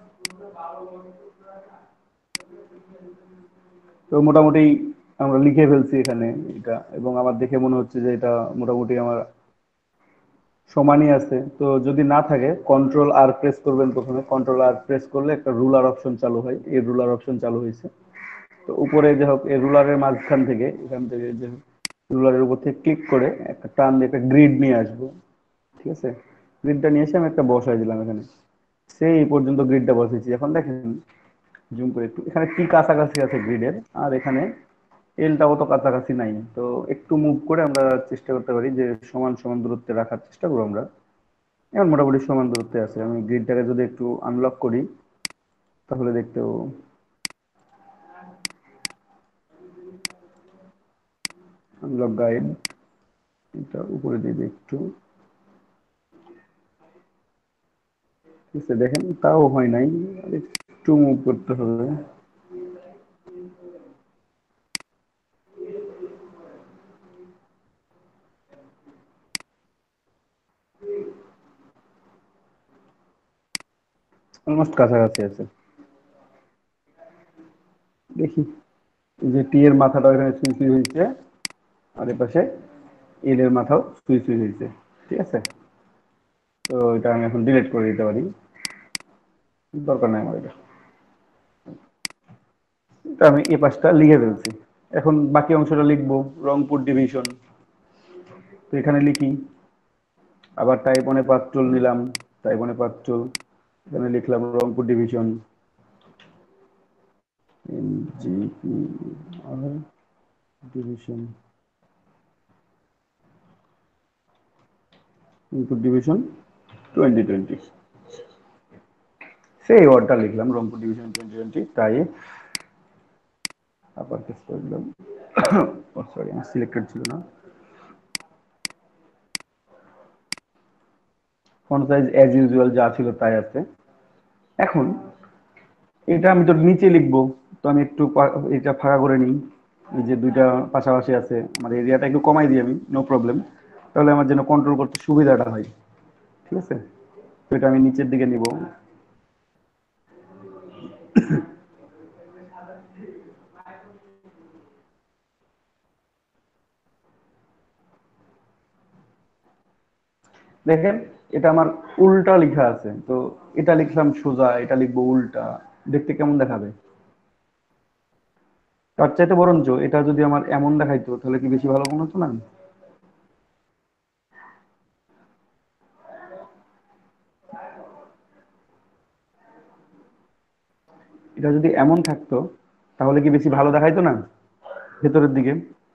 তো মোটামুটি আমরা লিখে ফেলছি এখানে এটা, এবং আমার দেখে মনে হচ্ছে যে এটা মোটামুটি আমার সমানই আছে। তো যদি না থাকে, কন্ট্রোল আর প্রেস করবেন। প্রথমে কন্ট্রোল আর প্রেস করলে একটা রুলার অপশন চালু হয়, এই রুলার অপশন চালু হয়েছে। তো উপরে যে হোক, এই রুলারের মাঝখান থেকে, এখান থেকে যে রুলারের উপর থেকে ক্লিক করে একটা টান দিয়ে একটা গ্রিড নিয়ে আসবো, ঠিক আছে। গ্রিডটা নিয়ে এসে আমি একটা বসাই দিলাম এখানে, সেই এই পর্যন্ত গ্রিডটা বসেছি। এখন দেখেন, জুম করে একটু, এখানে কি কাছাকাছি আছে গ্রিডের, আর এখানে এলটা অত কাছাকাছি নাই। তো একটু মুভ করে আমরা চেষ্টা করতে পারি যে সমান সমান দূরত্বে রাখার চেষ্টা করবো আমরা। এখন মোটামুটি সমান দূরত্বে আছে। আমি গ্রিডটাকে যদি একটু আনলক করি, তাহলে দেখতেও আনলক গাইড, এটা উপরে দিবে একটু, ঠিক আছে। দেখেন তাও হয় নাই, আর একটু মুভ করতে হবে। অলমোস্ট কাছাকাছি আছে। দেখি, এই যে টি এর মাথাটা এখানে সুই সুই হয়েছে, আর এ পাশে এল এর মাথাও সুই সুই হয়েছে, ঠিক আছে। তো এটা আমি এখন ডিলিট করে দিতে পারি, দরকার নাই আমার এটা। এটা আমি এই পাশটা লিখে ফেলছি। এখন বাকি অংশটা লিখবো, রংপুর ডিভিশন। তো এখানে লিখি, আবার টাইপ অনে পাঁচ টুল নিলাম, টাইপ অনে পাঁচ টুল, এখানে লিখলাম Rangpur division, N G P R division, Rangpur division twenty twenty, সেই ওয়ার্ডটা লিখলাম, Rangpur division twenty twenty type, আবার কেস করে দিলাম। সরি, আমার সিলেক্টেড ছিল না। ফন্ট সাইজ অ্যাজ ইউজুয়াল যা ছিল তাই আছে। এখন এটা আমি তো নিচে লিখবো, তো আমি একটু এটা ফাঁকা করে নিই। এই যে দুইটা পাশাপাশি আছে, আমার এরিয়াটা একটু কমাই দিই আমি, নো প্রবলেম, তাহলে আমার যেন কন্ট্রোল করতে সুবিধাটা হয়, ঠিক আছে। তো এটা আমি নিচের দিকে নিব। দেখেন এটা আমার উল্টা লেখা আছে, তো এটা লিখলাম সোজা, এটা লিখবো উল্টা, দেখতে কেমন দেখাবে? তার চাইতে বরঞ্চ এটা যদি আমার এমন দেখাইতো তাহলে কি বেশি ভালো মনে হতো না? এটা যদি এমন থাকতো তাহলে কি বেশি ভালো দেখাইতো না ভেতরের দিকে?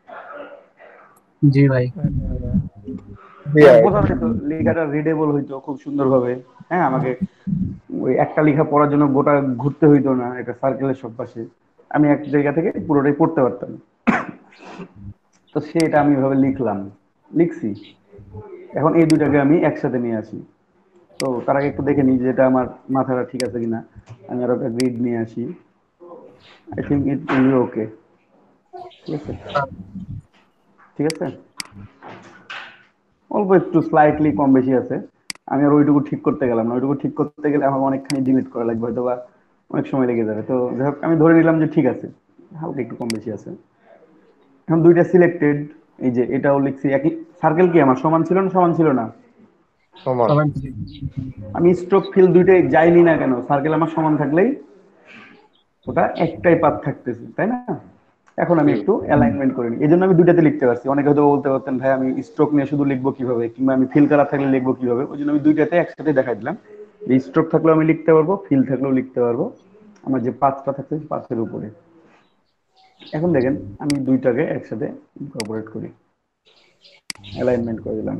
জি ভাই। মানে বোঝা যেত, লেখাটা রিডেবল হইতো খুব সুন্দরভাবে। হ্যাঁ, আমাকে ওই একটা লেখা পড়ার জন্য গোটা ঘুরতে হইতো না এটা সার্কেলের সব পাশে, আমি এক জায়গা থেকে পুরোটাই পড়তে পারতাম। তো সেটা আমি এভাবে লিখলাম, লিখছি। এখন এই দুইটাকে আমি একসাথে নিয়ে আসি। তো তার আগে একটু দেখে নিই যে এটা আমার মাথাটা ঠিক আছে কিনা। আমি আরো একটা গ্রিড নিয়ে আসি। I think it will okay. ঠিক আছে, ঠিক আছে। অল্প একটু স্লাইটলি কম বেশি আছে। আমি আর ওইটুকু ঠিক করতে গেলাম না, ওইটুকু ঠিক করতে গেলে আমার অনেকখানি ডিলিট করা লাগবে হয়তো, বা অনেক সময় লেগে যাবে। তো যাই হোক, আমি ধরে নিলাম যে ঠিক আছে, হালকা একটু কম বেশি আছে। এখন দুইটা সিলেক্টেড, এই যে এটাও লিখছি একই। সার্কেল কি আমার সমান ছিল না সমান ছিল না? সমান। আমি স্ট্রোক ফিল দুইটাই যাইনি না কেন, সার্কেল আমার সমান থাকলেই ওটা একটাই পাত থাকতেছে, তাই না? এখন আমি একটু অ্যালাইনমেন্ট করে নিই, এই জন্য আমি দুইটাতে লিখতে পারছি। অনেকে হয়তো বলতে পারতেন ভাই আমি স্ট্রোক নিয়ে শুধু লিখবো কিভাবে, কিংবা আমি ফিল কালার থাকলে লিখবো কিভাবে। ওই জন্য আমি দুইটাতে একসাথে দেখাই দিলাম। এই স্ট্রোক থাকলেও আমি লিখতে পারবো, ফিল থাকলেও লিখতে পারবো, আমার যে পাঁচটা থাকছে পাঁচের উপরে। এখন দেখেন আমি দুইটাকে একসাথে ইনকর্পোরেট করি, অ্যালাইনমেন্ট করে দিলাম।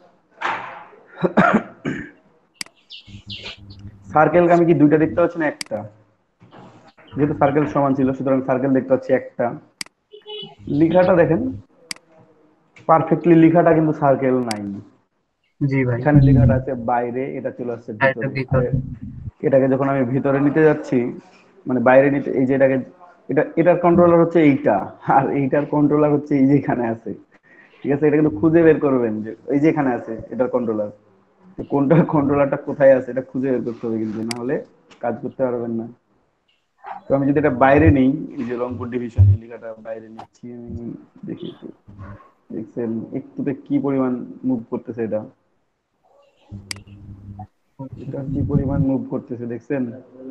সার্কেল আমি কি দুইটা দেখতে পাচ্ছি না একটা? যেহেতু সার্কেল সমান ছিল সুতরাং সার্কেল দেখতে পাচ্ছি একটা। লেখাটা দেখেন পারফেক্টলি, লেখাটা কিন্তু সার্কেল নাই। জি ভাই। এখানে লেখাটা আছে বাইরে, এটা চলে আসছে আর এটা ভিতরে। আর ভিতরে। এটাকে যখন আমি ভিতরে নিতে যাচ্ছি, মানে বাইরে নিতে, এই যে এটাকে, এটা এটার কন্ট্রোলার হচ্ছে এইটা, আর এইটার কন্ট্রোলার হচ্ছে এই যে এখানে আছে। ঠিক আছে, এটা কিন্তু খুঁজে বের করবেন যে এই যে এখানে আছে এটার কন্ট্রোলার, কোনটা কন্ট্রোলারটা কোথায় আছে এটা খুঁজে বের করতে হবে, কিন্তু না হলে কাজ করতে পারবেন না। তো আমি যদি এটা বাইরে নেই, এই যে রংপুর ডিভিশন লেখাটা বাইরে নিচ্ছি আমি, দেখি একটু, দেখছেন একটুতে কি পরিমাণ মুভ করতেছে এটা, এটা কি পরিমাণ মুভ করতেছে দেখছেন?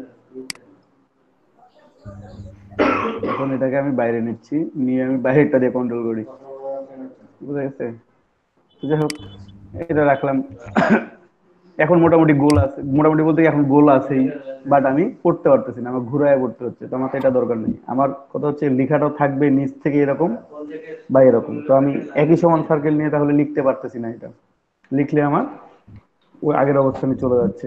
এখন এটাকে আমি বাইরে নিচ্ছি, নিয়ে আমি বাইরেটা দিয়ে কন্ট্রোল করি, বুঝা গেছে? তো যাই হোক, এটা রাখলাম। এখন মোটামুটি গোল আছে, মোটামুটি বলতে কি এখন গোল আছেই, বাট আমি পড়তে পারতেছি না, আমার ঘুরায় পড়তে হচ্ছে। তো আমার তো এটা দরকার নেই, আমার কথা হচ্ছে লেখাটাও থাকবে নিচ থেকে এরকম বা এরকম। তো আমি একই সমান সার্কেল নিয়ে তাহলে লিখতে পারতেছি না, এটা লিখলে আমার ওই আগের অবস্থানে চলে যাচ্ছে।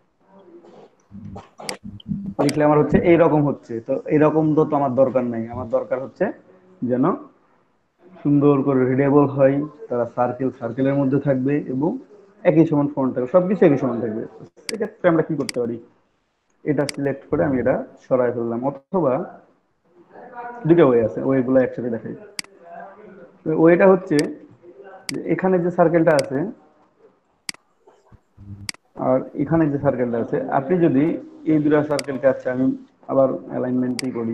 লিখলে আমার হচ্ছে এইরকম হচ্ছে, তো এইরকম তো তো আমার দরকার নাই। আমার দরকার হচ্ছে যেন সুন্দর করে রিডেবল হয়, তারা সার্কেল সার্কেলের মধ্যে থাকবে এবং একই সমান ফন্ট থাকবে, সবকিছু একই সমান থাকবে। সেক্ষেত্রে আমরা কি করতে পারি, এটা সিলেক্ট করে আমি এটা সরাই ফেললাম, অথবা দুটো ওয়ে আছে, ওয়েগুলো একসাথে দেখাই। তো ওয়েটা হচ্ছে যে এখানে যে সার্কেলটা আছে আর এখানে যে সার্কেলটা আছে, আপনি যদি এই দুটো সার্কেলকে, আচ্ছা আমি আবার অ্যালাইনমেন্টই করি,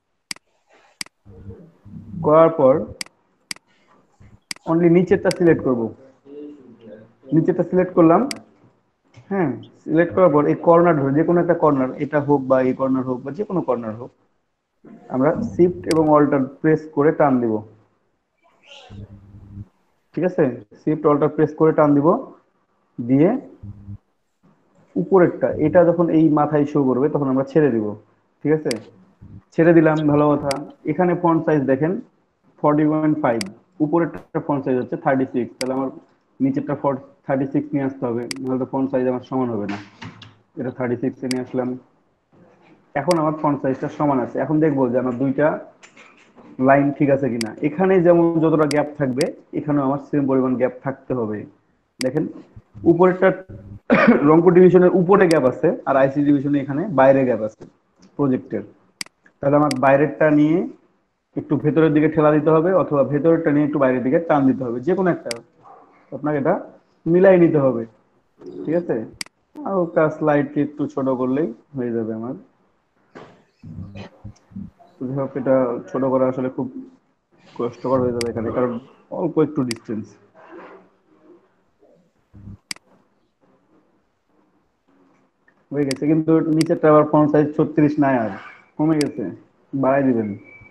করার পর অনলি নিচেরটা সিলেক্ট করব, নিচেরটা সিলেক্ট করলাম। হ্যাঁ, সিলেক্ট করার পর এই কর্নার ধরে যে কোনো একটা কর্নার, এটা হোক বা এই কর্নার হোক বা যে কোনো কর্নার হোক, আমরা শিফট এবং অল্টার প্রেস করে টান দিব। ঠিক আছে, শিফট অল্টার প্রেস করে টান দিব, দিয়ে উপরেরটা এটা যখন এই মাথায় শো করবে তখন আমরা ছেড়ে দিব। ঠিক আছে, ছেড়ে দিলাম, ভালো কথা। এখানে ফন্ট সাইজ দেখেন ফর্টি পয়েন্ট ফাইভ, উপরেরটা ফন্ট সাইজ হচ্ছে থার্টি সিক্স, তাহলে আমার নিচেরটা ফর থার্টি সিক্স নিয়ে আসতে হবে, নাহলে ফন্ট সাইজ আমার সমান হবে না। এটা থার্টি সিক্সে নিয়ে আসলাম। এখন আমার ফন্ট সাইজটা সমান আছে। এখন দেখবো যে আমার দুইটা লাইন ঠিক আছে কিনা। এখানে যেমন যতটা গ্যাপ থাকবে এখানেও আমার সেম পরিমাণ গ্যাপ থাকতে হবে। দেখেন উপরেরটা রংপুর ডিভিশনের উপরে গ্যাপ আছে, আর আইসি ডিভিশনে এখানে বাইরে গ্যাপ আছে প্রজেক্টের। তাহলে আমার বাইরেরটা নিয়ে একটু ভেতরের দিকে ঠেলা দিতে হবে, অথবা ভেতরেরটা নিয়ে একটু বাইরের দিকে টান দিতে হবে, যে কোনো একটা আপনাকে এটা মিলাই নিতে হবে। ঠিক আছে, হালকা স্লাইডকে একটু ছোট করলেই হয়ে যাবে আমার। যাই হোক, এটা ছোট করা আসলে খুব কষ্টকর হয়ে যাবে এখানে, কারণ অল্প একটু ডিস্টেন্স। হয়ে গেছে, কিন্তু নিচেরটা আবার ফন্ট সাইজ ছত্রিশ নাই, আর কমে গেছে, বাড়াই দিবেন।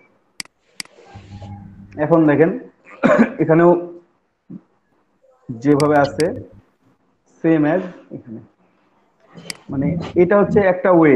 এখন দেখেন এখানেও যেভাবে আছে সেম অ্যাজ এখানে, মানে এটা হচ্ছে একটা ওয়ে।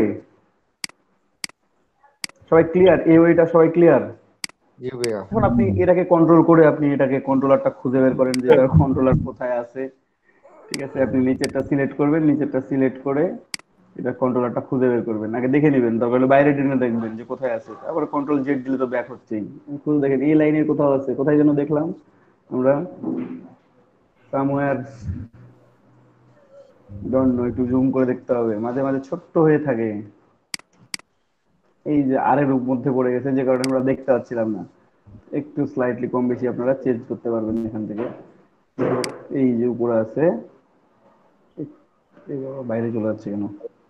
সবাই ক্লিয়ার? এই ওয়েটা সবাই ক্লিয়ার? জি ভাইয়া। এখন আপনি এটাকে কন্ট্রোল করে আপনি এটাকে কন্ট্রোলারটা খুঁজে বের করেন যে এটার কন্ট্রোলার কোথায় আছে। ঠিক আছে, আপনি নিচেরটা সিলেক্ট করবেন, নিচেরটা সিলেক্ট করে এটা কন্ট্রোলারটা খুঁজে বের করবেন, আগে দেখে নেবেন, দরকার হলে বাইরে টেনে দেখবেন যে কোথায় আছে, তারপরে কন্ট্রোল জেড দিলে তো ব্যাক হচ্ছেই। খুঁজে দেখেন এই লাইনের কোথাও আছে, কোথায় যেন দেখলাম আমরা, সামওয়্যার, ডন্ট নো, একটু জুম করে দেখতে হবে, মাঝে মাঝে ছোট্ট হয়ে থাকে, এই যে আর এর মধ্যে পড়ে গেছে যে কারণে আমরা দেখতে পাচ্ছিলাম না। একটু স্লাইটলি কম বেশি আপনারা চেঞ্জ করতে পারবেন এখান থেকে। এই যে উপরে আছে, এই বাবা বাইরে চলে যাচ্ছে কেন,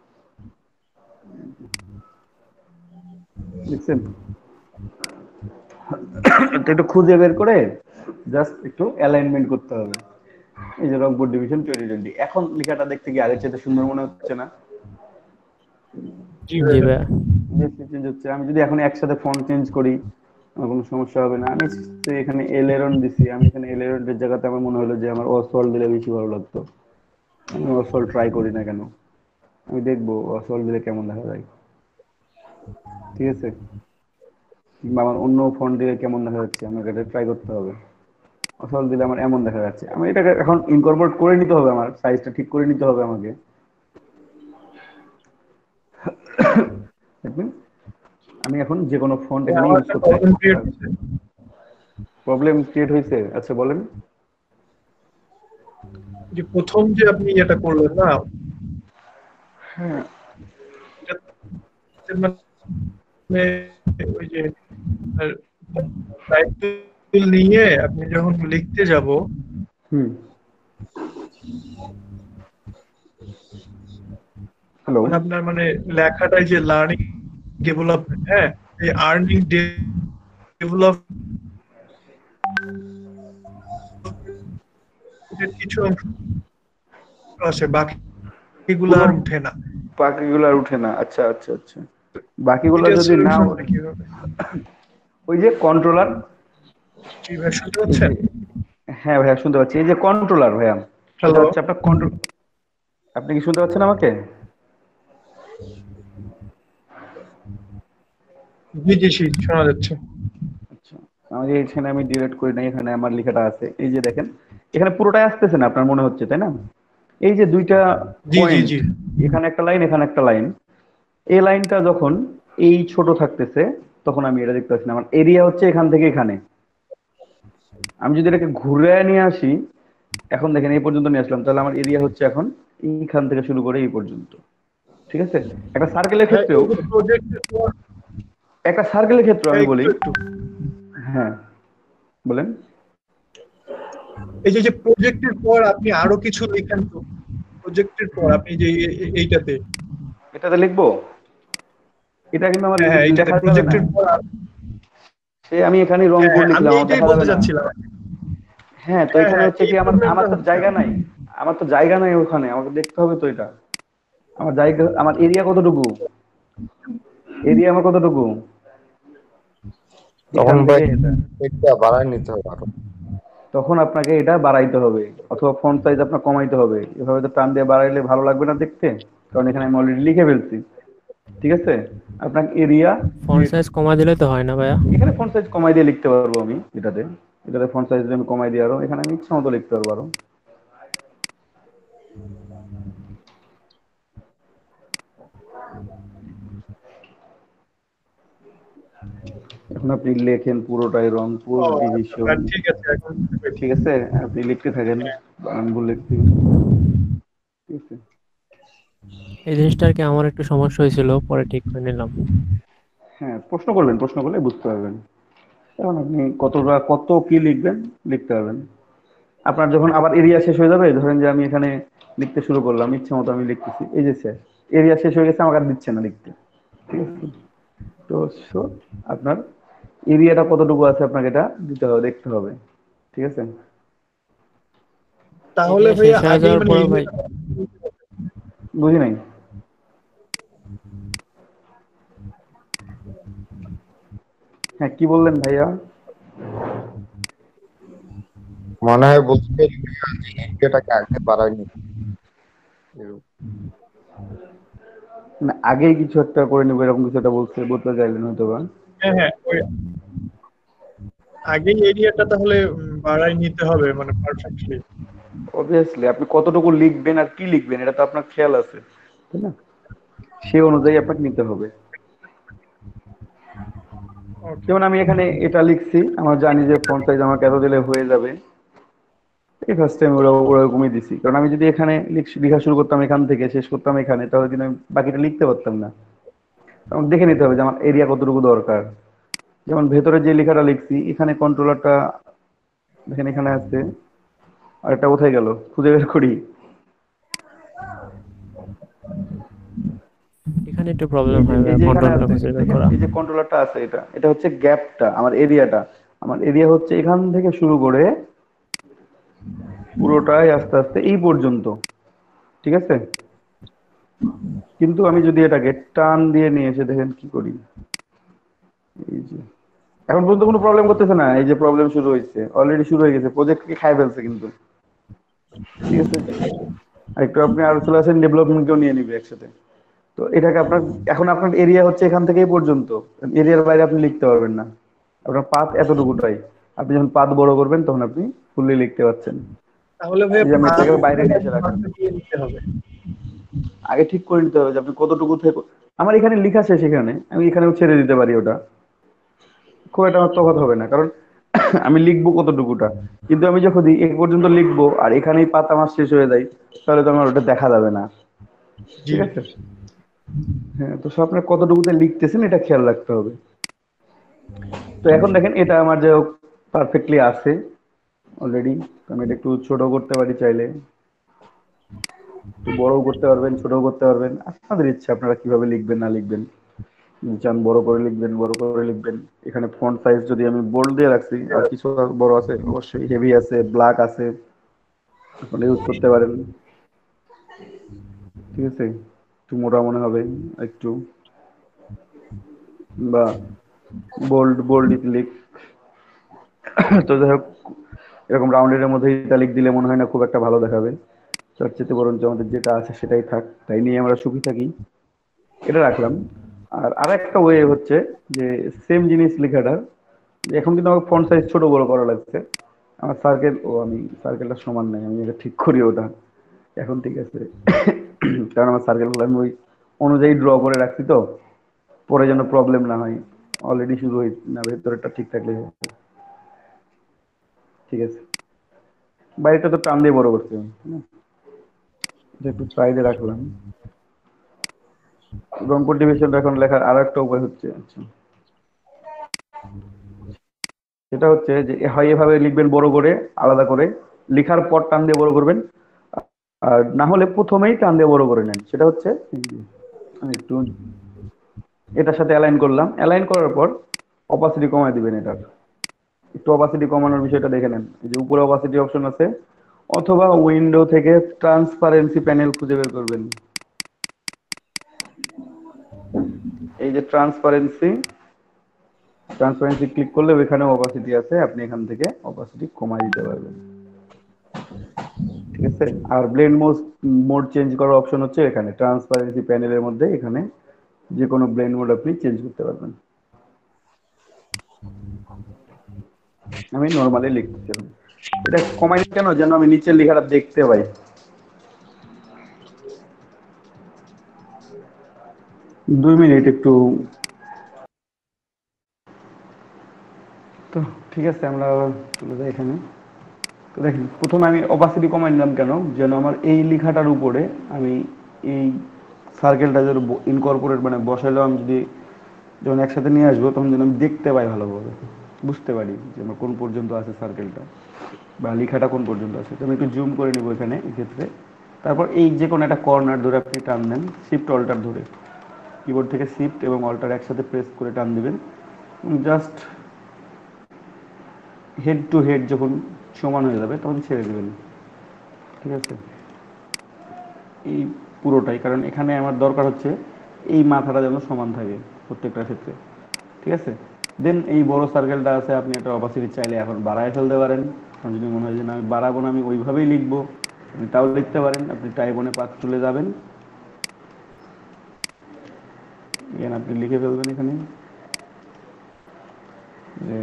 দেখছেন? এটা একটু খুঁজে বের করে জাস্ট একটু অ্যালাইনমেন্ট করতে হবে। এই যে রংপুর ডিভিশন টোয়েন্টি টোয়েন্টি, এখন লেখাটা দেখতে কি আগের চেয়ে সুন্দর মনে হচ্ছে না? জি জি ভাইয়া। ভাইয়া। চেঞ্জ হচ্ছে। আমি যদি এখন একসাথে ফন্ট চেঞ্জ করি আমার কোনো সমস্যা হবে না। আমি তো এখানে এলেরন দিছি, আমি এখানে এলেরনের জায়গাতে আমার মনে হলো যে আমার অসল দিলে বেশি ভালো লাগতো, আমি অসল ট্রাই করি না কেন, আমি দেখবো অসল দিলে কেমন দেখা যায়। ঠিক আছে, কিংবা আমার অন্য ফন্ট দিলে কেমন দেখা যাচ্ছে আমাকে এটা ট্রাই করতে হবে। অসল দিলে আমার এমন দেখা যাচ্ছে, আমি এটাকে এখন ইনকর্পোরেট করে নিতে হবে, আমার সাইজটা ঠিক করে নিতে হবে আমাকে। দেখবেন আমি এখন যে কোনো ফন্ট এখানে আমার ইউজ একটা করতে প্রবলেম ক্রিয়েট হচ্ছে। প্রবলেম ক্রিয়েট হয়েছে। আচ্ছা বলেন। যে প্রথম যে আপনি এটা করলেন না, হ্যাঁ এটাতে মানে ওই যে টাইটেল নিয়ে আপনি যখন লিখতে যাব, হুম হ্যালো, তখন আপনার মানে লেখাটাই যে লার্নিং ডেভেলপমেন্ট, হ্যাঁ, এই আর্নিং ডেভেলপ কিছু অংশ আছে, বাকিগুলো আর উঠে না। বাকিগুলো আর উঠে না। আচ্ছা আচ্ছা আচ্ছা, বাকিগুলো এটা যদি না সলিউশনটা কিভাবে? ওই যে কন্ট্রোলার, জি ভাই, শুনতে পাচ্ছেন? হ্যাঁ ভাইয়া শুনতে পাচ্ছি, এই যে কন্ট্রোলার ভাইয়া, এটা হ্যালো। হচ্ছে আপনার কন্ট্রোল। আপনি কি শুনতে পাচ্ছেন আমাকে? জি জি জি, শোনা যাচ্ছে। আচ্ছা, আমি এখানে আমি ডিলিট করি নাই, এখানে আমার লেখাটা আছে, এই যে দেখেন এখানে পুরোটাই আসতেছে না আপনার মনে হচ্ছে, তাই না? এই যে দুইটা জি জি পয়েন্ট, জি। এখানে একটা লাইন এখানে একটা লাইন, এই লাইনটা যখন এই ছোট থাকতেছে তখন আমি এটা দেখতে পাচ্ছি না, আমার এরিয়া হচ্ছে এখান থেকে এখানে। আমি যদি এটাকে ঘুরে নিয়ে আসি, এখন দেখেন এই পর্যন্ত নিয়ে আসলাম, তাহলে আমার এরিয়া হচ্ছে এখন এইখান থেকে শুরু করে এই পর্যন্ত। ঠিক আছে, একটা সার্কেলের হ্যাঁ, ক্ষেত্রেও, প্রজেক্টের পর একটা সার্কেলের ক্ষেত্রে আমি বলি, একটু একটু হ্যাঁ বলেন। এই যে যে প্রজেক্টের পর আপনি আরো কিছু লিখেন, তো প্রজেক্টের পর আপনি যে এ- এ- এইটাতে, এটাতে লিখবো, এটা কিন্তু আমার হ্যাঁ হ্যাঁ, এইটাতে দেখা যাবে না, প্রজেক্টের পর আ- সে আমি এখানে হ্যাঁ রংপুর হ্যাঁ, আমি লিখলাম, আমার এইটাই দেখা বলতে যাবে না। চাচ্ছিলাম। হ্যাঁ, তো হ্যাঁ এখানে হ্যাঁ, হচ্ছে এই কি আমার আমার প্রবলেমটা তো হচ্ছে। জায়গা নাই, আমার তো জায়গা নাই ওখানে, আমাকে দেখতে হবে তো এটা, আমার জায়গা, আমার এরিয়া কতটুকু, এরিয়া আমার কতটুকু, তখন এখান ভাই থেকে এটা, এটা বাড়ায় নিতে হবে আরো। তখন আপনাকে এটা বাড়াইতে হবে অথবা ফন্ট সাইজ আপনার কমাইতে হবে। এভাবে তো টান দিয়ে বাড়াইলে ভালো লাগবে না দেখতে, কারণ এখানে আমি অলরেডি লিখে ফেলছি। ঠিক আছে, আপনার এরিয়া, ফন্ট সাইজ কমা দিলে তো হয় না ভাইয়া? এখানে ফন্ট সাইজ কমাই দিয়ে লিখতে পারবো আমি, এটাতে এটাতে ফন্ট সাইজ আমি কমাই দিয়ে আরো এখানে আমি ইচ্ছা মতো লিখতে পারবো আরো। এখন আপনি লেখেন পুরোটাই রংপুর ও আচ্ছা ডিভিশন। ভাই, ঠিক আছে, এখন বুঝতে পেরেছি। ঠিক আছে, আপনি লিখতে থাকেন, বানান ভুল লিখতে, ঠিক আছে। এই জিনিসটা আর কি আমার একটু সমস্যা হয়েছিল, পরে ঠিক করে নিলাম। হ্যাঁ, প্রশ্ন করবেন, প্রশ্ন করলে বুঝতে পারবেন। এখন আপনি কতটা কত কি লিখবেন লিখতে পারবেন। আপনার যখন আবার এরিয়া শেষ হয়ে যাবে, ধরেন যে আমি এখানে লিখতে শুরু করলাম, ইচ্ছে মতো আমি লিখতেছি, এই যে শেষ, এরিয়া শেষ হয়ে গেছে, আমাকে আর দিচ্ছে না লিখতে। ঠিক আছে, তো so, আপনার এরিয়াটা কতটুকু আছে আপনাকে এটা দিতে হবে, দেখতে হবে। ঠিক আছে, তাহলে এরিয়া শেষ ভাইয়া হয়ে আগেই যাওয়ার মানে পরে ভাই, এগুলো- বুঝি নাই। হ্যাঁ, কি বললেন ভাইয়া? মনে হয় বলতে এটাকে আগে বাড়ায়নি এরকম। না, আগেই কিছু একটা করে নেবো এরকম কিছু একটা বলতে বলতে চাইলেন হয়তো বা। হ্যাঁ হ্যাঁ, ওই আগেই এরিয়াটা তাহলে উম, বাড়াই নিতে হবে মানে পারফেক্টলি। অবভিয়াসলি আপনি কতটুকু লিখবেন আর কি লিখবেন এটা তো আপনার খেয়াল আছে, তাই না? সেই অনুযায়ী আপনাকে নিতে হবে। ওকে। যেমন আমি এখানে এটা লিখছি, আমার জানি যে ফন্ট সাইজ আমাকে এত দিলে হয়ে যাবে, এই ফার্স্ট টাইম ওরা ওরকমই দিছি। কারণ আমি যদি এখানে লিখ- লেখা শুরু করতাম এখান থেকে শেষ করতাম এখানে, তাহলে কিন্তু আমি বাকিটা লিখতে পারতাম না। আমার দেখে নিতে হবে যে আমার এরিয়া কতটুকু দরকার। যেমন ভেতরে যে লেখাটা লিখছি এখানে কন্ট্রোলারটা দেখেন এখানে আছে, আর এটা কোথায় গেল খুঁজে বের করি। এখানে একটু প্রবলেম এই যে হয় এই যে এখানে কন্ট্রোলটা আছে, খুঁজে বের দেখেন করা। এই যে কন্ট্রোলারটা আছে, এটা এটা হচ্ছে গ্যাপটা, আমার এরিয়াটা। আমার এরিয়া হচ্ছে এখান থেকে শুরু করে পুরোটাই আস্তে আস্তে এই পর্যন্ত, ঠিক আছে? কিন্তু আমি যদি এটাকে টান দিয়ে নিয়ে এসে দেখেন কি করি, এই যে এখন পর্যন্ত কোনো প্রবলেম করতেছে না। এই যে প্রবলেম শুরু হয়েছে, অলরেডি শুরু হয়ে গেছে, প্রজেক্টকে খাই ফেলছে কিন্তু, ঠিক আছে? আর একটু আপনি আরো চলে আসেন, ডেভেলপমেন্টকেও নিয়ে নিবে একসাথে। তো এটাকে আপনার এখন আপনার এরিয়া হচ্ছে এখান থেকে এই পর্যন্ত, এরিয়ার বাইরে আপনি লিখতে পারবেন না। আপনার পাত এতটুকুটাই, আপনি যখন পাত বড় করবেন তখন আপনি ফুললি লিখতে পারছেন। তাহলে ভাই এই যে আমি এটাকে বাইরে নিয়ে এসে রাখলাম। মার্কটা দিয়ে নিতে হবে। আগে ঠিক করে নিতে হবে যে আপনি কতটুকু থেকে, আমার এখানে লেখা শেষ, এখানে আমি এখানেও ছেড়ে দিতে পারি, ওটা খুব একটা আমার তফাৎ হবে না, কারণ আমি লিখবো কতটুকুটা। কিন্তু আমি যখন এই পর্যন্ত লিখবো আর এখানেই পাতা আমার শেষ হয়ে যায়, তাহলে তো আমার ওটা দেখা যাবে না, জি। ঠিক আছে? হ্যাঁ, তো সব আপনার কতটুকুতে লিখতেছেন এটা খেয়াল রাখতে হবে। তো এখন দেখেন এটা আমার যে পারফেক্টলি আছে অলরেডি। আমি এটা একটু ছোট করতে পারি চাইলে, একটু বড়ও করতে পারবেন, ছোটও করতে পারবেন, আপনাদের ইচ্ছা আপনারা কিভাবে লিখবেন না লিখবেন। যদি চান বড় করে লিখবেন বড় করে লিখবেন। এখানে ফন্ট সাইজ যদি আমি বোল্ড দিয়ে রাখছি, আর কিছু বড় আছে অবশ্যই, হেভি আছে, ব্ল্যাক আছে, আপনারা ইউজ করতে পারেন, ঠিক আছে? একটু মোটা মনে হবে একটু, বা বোল্ড বোল্ড ইটালিক। তো যাই হোক, এরকম রাউন্ডের মধ্যে ইটালিক দিলে মনে হয় না খুব একটা ভালো দেখাবে। তার চেয়ে বরঞ্চ আমাদের যেটা আছে সেটাই থাক, তাই নিয়ে আমরা সুখী থাকি, এটা রাখলাম। আর আরেকটা ওয়ে হচ্ছে যে সেম জিনিস লেখাটা, যে এখন কিন্তু আমাকে ফন্ট সাইজ ছোট বড় করা লাগছে। আমার সার্কেল, ও আমি সার্কেলটা সমান নাই, আমি এটা ঠিক করি ওটা এখন, ঠিক আছে? কারণ আমার সার্কেলগুলো আমি ওই অনুযায়ী ড্র করে রাখছি, তো পরে যেন প্রবলেম না হয়। অলরেডি শুরু হই না, ভেতরেরটা ঠিক থাকলেই হবে, ঠিক আছে? বাইরেটা তো টান দিয়ে বড় করতে হবে, হুম, এটা একটু সাইডে রাখলাম। রং কন্ট্রিবিউশনটা এখন লেখার আর একটা উপায় হচ্ছে, আচ্ছা, সেটা হচ্ছে যে হয় এভাবে লিখবেন বড় করে, আলাদা করে লেখার পর টান দিয়ে বড় করবেন, আর না হলে প্রথমেই টান দিয়ে বড় করে নেন। সেটা হচ্ছে আমি একটু এটার সাথে অ্যালাইন করলাম, অ্যালাইন করার পর অপাসিটি কমায় দিবেন। এটার একটু অপাসিটি কমানোর বিষয়টা দেখে নেন, এই যে উপরে অপাসিটি অপশন আছে, অথবা উইন্ডো থেকে ট্রান্সপারেন্সি প্যানেল খুঁজে বের করবেন। এই যে ট্রান্সপারেন্সি, ট্রান্সপারেন্সি ক্লিক করলে ওইখানে অপাসিটি আছে, আপনি এখান থেকে অপাসিটি কমায় দিতে পারবেন, ঠিক আছে? আর ব্লেন্ড মোড মোড চেঞ্জ করার অপশন হচ্ছে এখানে ট্রান্সপারেন্সি প্যানেলের মধ্যে, এখানে যে কোনো ব্লেন্ড মোড আপনি চেঞ্জ করতে পারবেন। আমি নর্মালি লিখতেছিলাম, এটা কমাই কেন, যেন আমি নিচের লেখাটা দেখতে পাই। দুই মিনিট একটু, তো ঠিক আছে আমরা চলে যাই এখানে। তো দেখেন প্রথমে আমি অপাসিটি কমাই নিলাম কেন, যেন আমার এই লেখাটার উপরে আমি এই সার্কেলটা যেন ইনকর্পোরেট মানে বসাইলেও আমি যদি যখন একসাথে নিয়ে আসবো তখন যেন আমি দেখতে পাই ভালোভাবে, বুঝতে পারি যে আমার কোন পর্যন্ত আছে সার্কেলটা বা লেখাটা কোন পর্যন্ত আছে। তো আমি একটু জুম করে নিব এখানে এক্ষেত্রে। তারপর এই যে কোনো একটা কর্নার ধরে আপনি টান দেন, শিফট অল্টার ধরে, কিবোর্ড থেকে শিফট এবং অল্টার একসাথে প্রেস করে টান দিবেন, জাস্ট হেড টু হেড যখন সমান হয়ে যাবে তখন ছেড়ে দেবেন, ঠিক আছে? এই পুরোটাই, কারণ এখানে আমার দরকার হচ্ছে এই মাথাটা যেন সমান থাকে প্রত্যেকটা ক্ষেত্রে, ঠিক আছে? দেন এই বড় সার্কেলটা আছে, আপনি একটা অপাসিটি চাইলে এখন বাড়ায় ফেলতে পারেন। আপনার যদি মনে হয় যে না আমি বাড়াবো না, আমি ওইভাবেই লিখবো, আপনি তাও লিখতে পারেন। আপনি টাইপ ওনে পাথ চলে যাবেন, এখানে আপনি লিখে ফেলবেন এখানে যে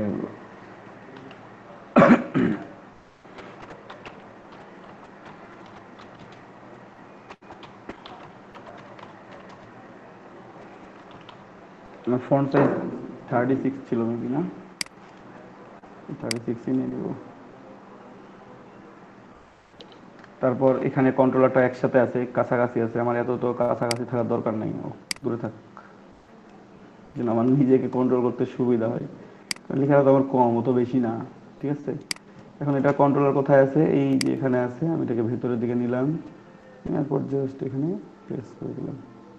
আমার ফন্ট সাইজ থার্টি সিক্স ছিল নাকি, না থার্টি সিক্সই নিয়ে দেবো। তারপর এখানে কন্ট্রোলারটা একসাথে আছে, কাছাকাছি আছে, আমার এত তো কাছাকাছি থাকার দরকার নেই, ও দূরে থাক, যেন আমার নিজেকে কন্ট্রোল করতে সুবিধা হয়। লেখাটা তো আমার কম, অত বেশি না, ঠিক আছে। এখন এটা কন্ট্রোলার কোথায় আছে, এই যে এখানে আছে, আমি এটাকে ভেতরের দিকে নিলাম, এরপর জাস্ট এখানে প্রেস করে দিলাম।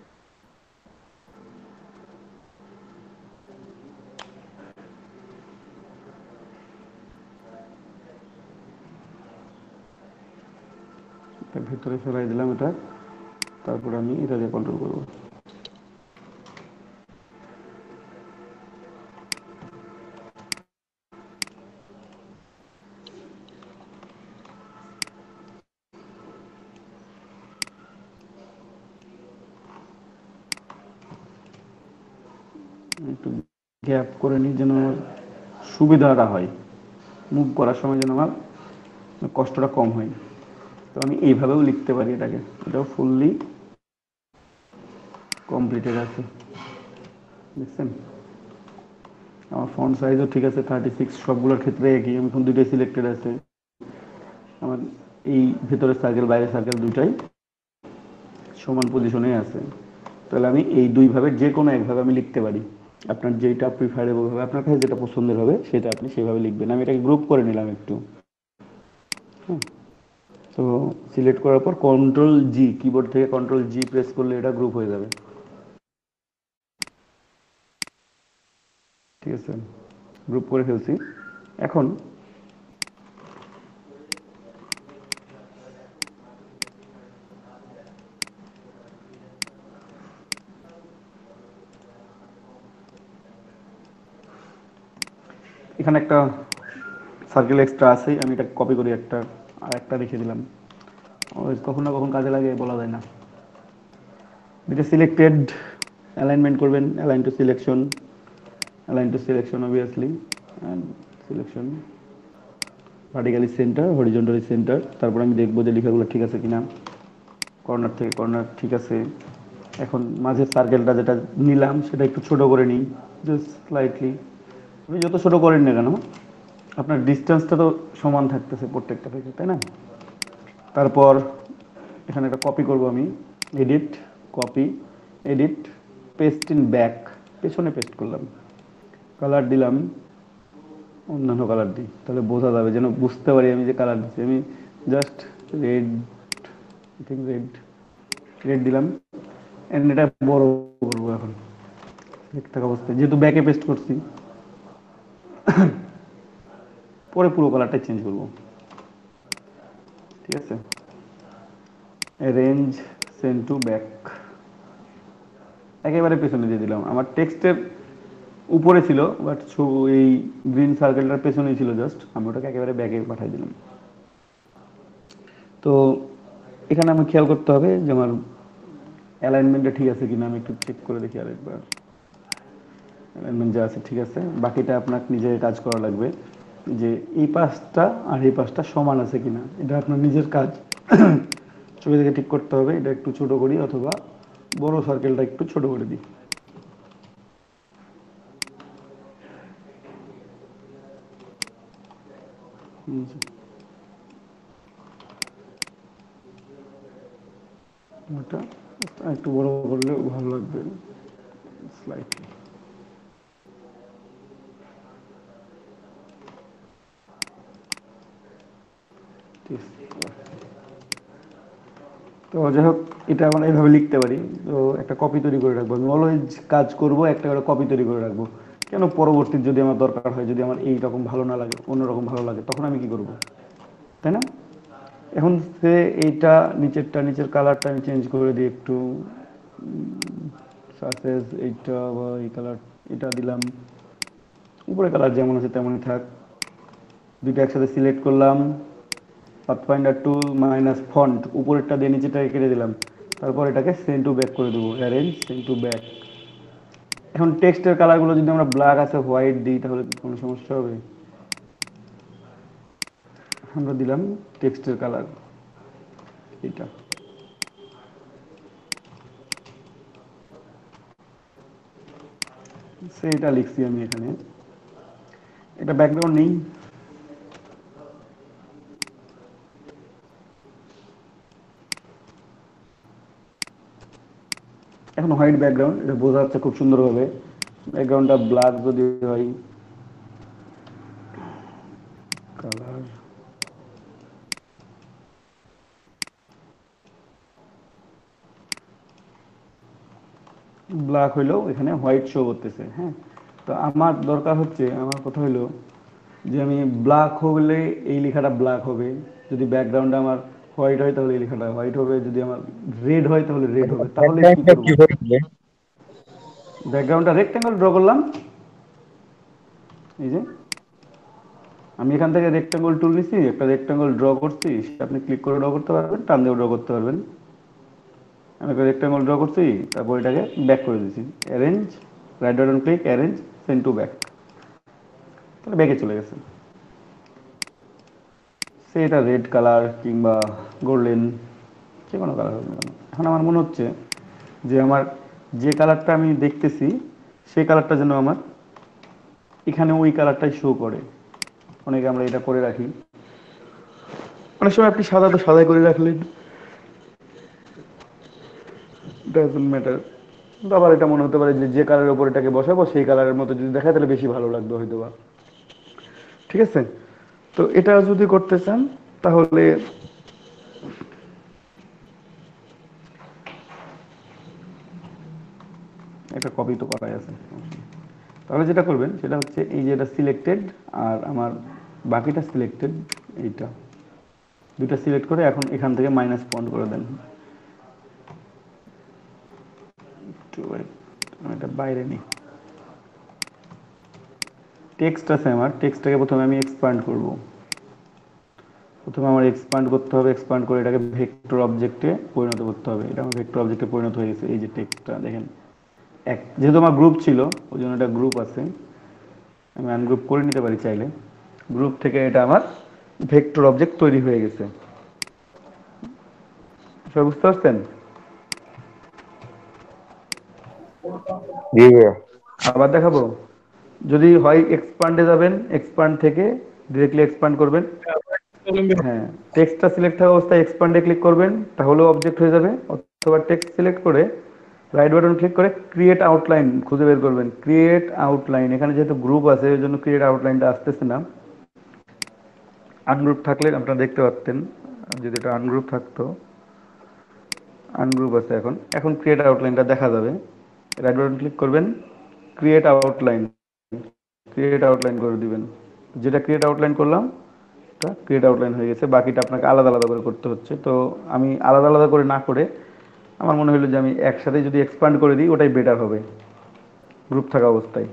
ভেতরে ফেলাই দিলাম এটা, তারপর আমি এটা দিয়ে কন্ট্রোল করবো। একটু গ্যাপ করে নিই যেন আমার সুবিধাটা হয়, মুভ করার সময় যেন আমার কষ্টটা কম হয়। তো আমি এইভাবেও লিখতে পারি এটাকে, এটাও ফুললি কমপ্লিটেড আছে, দেখছেন। আমার ফন্ট সাইজও ঠিক আছে, থার্টি সিক্স, সবগুলোর ক্ষেত্রে একই। আমি এখন দুইটাই সিলেক্টেড আছে আমার, এই ভেতরের সার্কেল বাইরের সার্কেল দুইটাই সমান পজিশনে আছে। তাহলে আমি এই দুইভাবে যে কোনো একভাবে আমি লিখতে পারি। আপনার যেটা প্রিফারেবল হবে, আপনার কাছে যেটা পছন্দের হবে সেটা আপনি সেভাবে লিখবেন। আমি এটাকে গ্রুপ করে নিলাম একটু, হ্যাঁ। তো সিলেক্ট করার পর কন্ট্রোল জি, কিবোর্ড থেকে কন্ট্রোল জি প্রেস করলে এটা গ্রুপ হয়ে যাবে, ঠিক আছে। গ্রুপ করে ফেলছি। এখন এখানে একটা সার্কেল এক্সট্রা আছে, আমি এটা কপি করি, একটা আর একটা রেখে দিলাম, ওই কখন না কখন কাজে লাগে, বলা যায় না। এটা সিলেক্টেড, অ্যালাইনমেন্ট করবেন, align to selection, align to selection obviously, and selection vertically centre, horizontally centre. তারপর আমি দেখবো যে লেখাগুলো ঠিক আছে কিনা, কর্নার থেকে কর্নার ঠিক আছে। এখন মাঝের সার্কেলটা যেটা নিলাম সেটা একটু ছোট করে নিই, জাস্ট স্লাইটলি। আপনি যত ছোট করেন না কেন আপনার ডিস্টেন্সটা তো সমান থাকতেছে প্রত্যেকটা থেকে, তাই না। তারপর এখানে একটা কপি করব আমি, edit, copy, edit, paste in back, পেছনে পেস্ট করলাম, কালার দিলাম অন্যান্য কালার দিই, তাহলে বোঝা যাবে, যেন বুঝতে পারি আমি যে কালার দিচ্ছি। আমি just red, I think red, red দিলাম, এন্ড এটা বড় করবো এখন এক থাকা অবস্থায়, যেহেতু ব্যাকে পেস্ট করছি। পরে পুরো কালারটা চেঞ্জ করবো, ঠিক আছে। রেঞ্জ সেন্ড টু ব্যাক, একেবারে পেছনে দিয়ে দিলাম। আমার টেক্সটের উপরে ছিল, বাট এই গ্রিন সার্কেলটার পেছনেই ছিল, জাস্ট আমি ওটাকে একেবারে ব্যাকে পাঠিয়ে দিলাম। তো এখানে আমি খেয়াল করতে হবে যে আমার অ্যালাইনমেন্টটা ঠিক আছে কিনা, আমি একটু চেক করে দেখি আরেকবার। অ্যালাইনমেন্ট যা আছে ঠিক আছে, বাকিটা আপনাকে নিজের কাজ করা লাগবে, যে এই পাশটা আর এই পাশটা সমান আছে কিনা, এটা আপনার নিজের কাজ। ছবি থেকে ঠিক করতে হবে। এটা একটু ছোট করি, অথবা বড় সার্কেলটা একটু ছোট করে দিই। ওটা একটু বড় করলে ভালো লাগবে, স্লাইডলি। তো যাই হোক, এটা আমরা এইভাবে লিখতে পারি। তো একটা কপি তৈরি করে রাখবো, আমি অলওয়েজ কাজ করব একটা করে কপি তৈরি করে রাখবো, কেন পরবর্তী যদি আমার দরকার হয়, যদি আমার এই রকম ভালো না লাগে, অন্যরকম ভালো লাগে, তখন আমি কি করব, তাই না। এখন সে এইটা নিচেরটা, নিচের কালারটা আমি চেঞ্জ করে দিই একটু, সাসেস এইটা বা এই কালার এটা দিলাম, উপরে কালার যেমন আছে তেমনই থাক। দুইটা একসাথে সিলেক্ট করলাম, পাথফাইন্ডার টুল মাইনাস ফন্ট, উপরেরটা দিয়ে নিচেটাকে কেটে দিলাম, তারপর এটাকে সেন্ড টু ব্যাক করে দেবো, অ্যারেঞ্জ সেন্ড টু ব্যাক। এখন টেক্সটের কালারগুলো যদি আমরা ব্ল্যাক আছে হোয়াইট দিই তাহলে কি কোনো সমস্যা হবে? আমরা দিলাম টেক্সটের কালার এটা, সেটা লিখছি আমি এখানে। এটা ব্যাকগ্রাউন্ড নেই, এখন হোয়াইট ব্যাকগ্রাউন্ড, এটা বোঝা যাচ্ছে খুব সুন্দরভাবে। ব্যাকগ্রাউন্ডটা ব্ল্যাক যদি হয়, কালার ব্ল্যাক হইলেও এখানে হোয়াইট শো করতেছে। হ্যাঁ, তো আমার দরকার হচ্ছে, আমার কথা হলো যে আমি ব্ল্যাক হলে এই লেখাটা ব্ল্যাক হবে, যদি ব্যাকগ্রাউন্ডে আমার হোয়াইট হয় তাহলে এই লেখাটা হোয়াইট হবে, যদি আমার রেড হয় তাহলে রেড হবে। তাহলে কি ব্যাকগ্রাউন্ডটা করব? কি হয়েছে? ব্যাকগ্রাউন্ডটা রেক্ট্যাঙ্গেল ড্র করলাম, এই যে আমি এখান থেকে রেক্ট্যাঙ্গেল টুল নিছি, একটা রেক্ট্যাঙ্গেল ড্র করছি, আপনি ক্লিক করে ড্র করতে পারবেন, টান দিয়ে ড্র করতে পারবেন। আমি একটা রেক্ট্যাঙ্গেল ড্র করছি, তারপর এটাকে ব্যাক করে দিয়েছি, arrange, right button click, arrange send to back, তাহলে ব্যাকে চলে গেছে। সে এটা রেড কালার কিংবা গোল্ডেন, যে কোনো কালার হবে না কেন। এখন আমার মনে হচ্ছে যে আমার যে কালারটা আমি দেখতেছি সেই কালারটা যেন আমার এখানে ওই কালারটাই শো করে। অনেকে আমরা এটা করে রাখি, অনেক সময় আপনি সাদা তো সাদাই করে রাখলেন, ডাজন্ট ম্যাটার। কিন্তু আবার এটা মনে হতে পারে যে যে কালারের উপর এটাকে বসাবো সেই কালারের মতো যদি দেখায় তাহলে বেশি ভালো লাগবে হয়তো বা। ঠিক আছে, তো এটা যদি করতে চান তাহলে একটা কপি তো করাই আছে, তাহলে যেটা করবেন সেটা হচ্ছে এই যে এটা সিলেক্টেড আর আমার বাকিটা সিলেক্টেড, এইটা দুইটা সিলেক্ট করে এখন এখান থেকে মাইনাস পয়েন্ট করে দেন। একটু wait, আমি এটা বাইরে নিই। টেক্সট আছে আমার, টেক্সটটাকে প্রথমে আমি এক্সপ্যান্ড করব। প্রথমে আমার এক্সপ্যান্ড করতে হবে, এক্সপ্যান্ড করে এটাকে ভেক্টর অবজেক্টে পরিণত করতে হবে। এটা আমার ভেক্টর অবজেক্টে পরিণত হয়ে গেছে। এই যে টেক্সটটা দেখেন, এক যেহেতু আমার গ্রুপ ছিল ওই জন্য এটা গ্রুপ আছে, আমি আনগ্রুপ করে নিতে পারি চাইলে। গ্রুপ থেকে এটা আমার ভেক্টর অবজেক্ট তৈরি হয়ে গেছে। সবাই বুঝতে পারছেন? জি ভাইয়া। আবার দেখাবো, যদি হয় এক্সপান্ডে যাবেন, এক্সপান্ড থেকে ডিরেক্টলি এক্সপান্ড করবেন। হ্যাঁ, টেক্সটটা সিলেক্ট থাকা অবস্থায় এক্সপান্ডে ক্লিক করবেন, তাহলেও অবজেক্ট হয়ে যাবে। অথবা টেক্সট সিলেক্ট করে রাইট বাটন ক্লিক করে ক্রিয়েট আউটলাইন খুঁজে বের করবেন। ক্রিয়েট আউটলাইন, এখানে যেহেতু গ্রুপ আছে ওই জন্য ক্রিয়েট আউটলাইনটা আসতেছে না। আনগ্রুপ থাকলে আপনারা দেখতে পারতেন, যদি এটা আনগ্রুপ থাকতো। আনগ্রুপ আছে এখন, এখন ক্রিয়েট আউটলাইনটা দেখা যাবে। রাইট বাটন ক্লিক করবেন, ক্রিয়েট আউটলাইন, ক্রিয়েট আউটলাইন করে দিবেন। যেটা ক্রিয়েট আউটলাইন করলাম এটা ক্রিয়েট আউটলাইন হয়ে গেছে। বাকিটা আপনাকে আলাদা আলাদা করে করতে হচ্ছে। তো আমি আলাদা আলাদা করে না করে আমার মনে হলো যে আমি একসাথে যদি এক্সপান্ড করে দিই ওটাই বেটার হবে গ্রুপ থাকা অবস্থায়।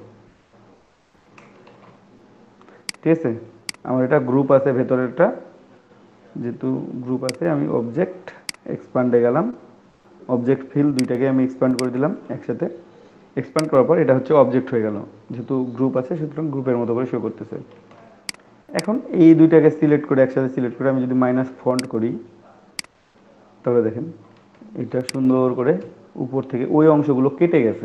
ঠিক আছে, আমার এটা গ্রুপ আছে ভেতরেরটা, যেহেতু গ্রুপ আছে আমি অবজেক্ট এক্সপান্ডে গেলাম, অবজেক্ট ফিল দুইটাকে আমি এক্সপান্ড করে দিলাম একসাথে। এক্সপান্ড করার পর এটা হচ্ছে অবজেক্ট হয়ে গেল, যেহেতু গ্রুপ আছে সুতরাং গ্রুপের মতো করে শো করতেছে। এখন এই দুইটাকে সিলেক্ট করে একসাথে সিলেক্ট করে আমি যদি মাইনাস ফন্ট করি তাহলে দেখেন এটা সুন্দর করে উপর থেকে ওই অংশগুলো কেটে গেছে,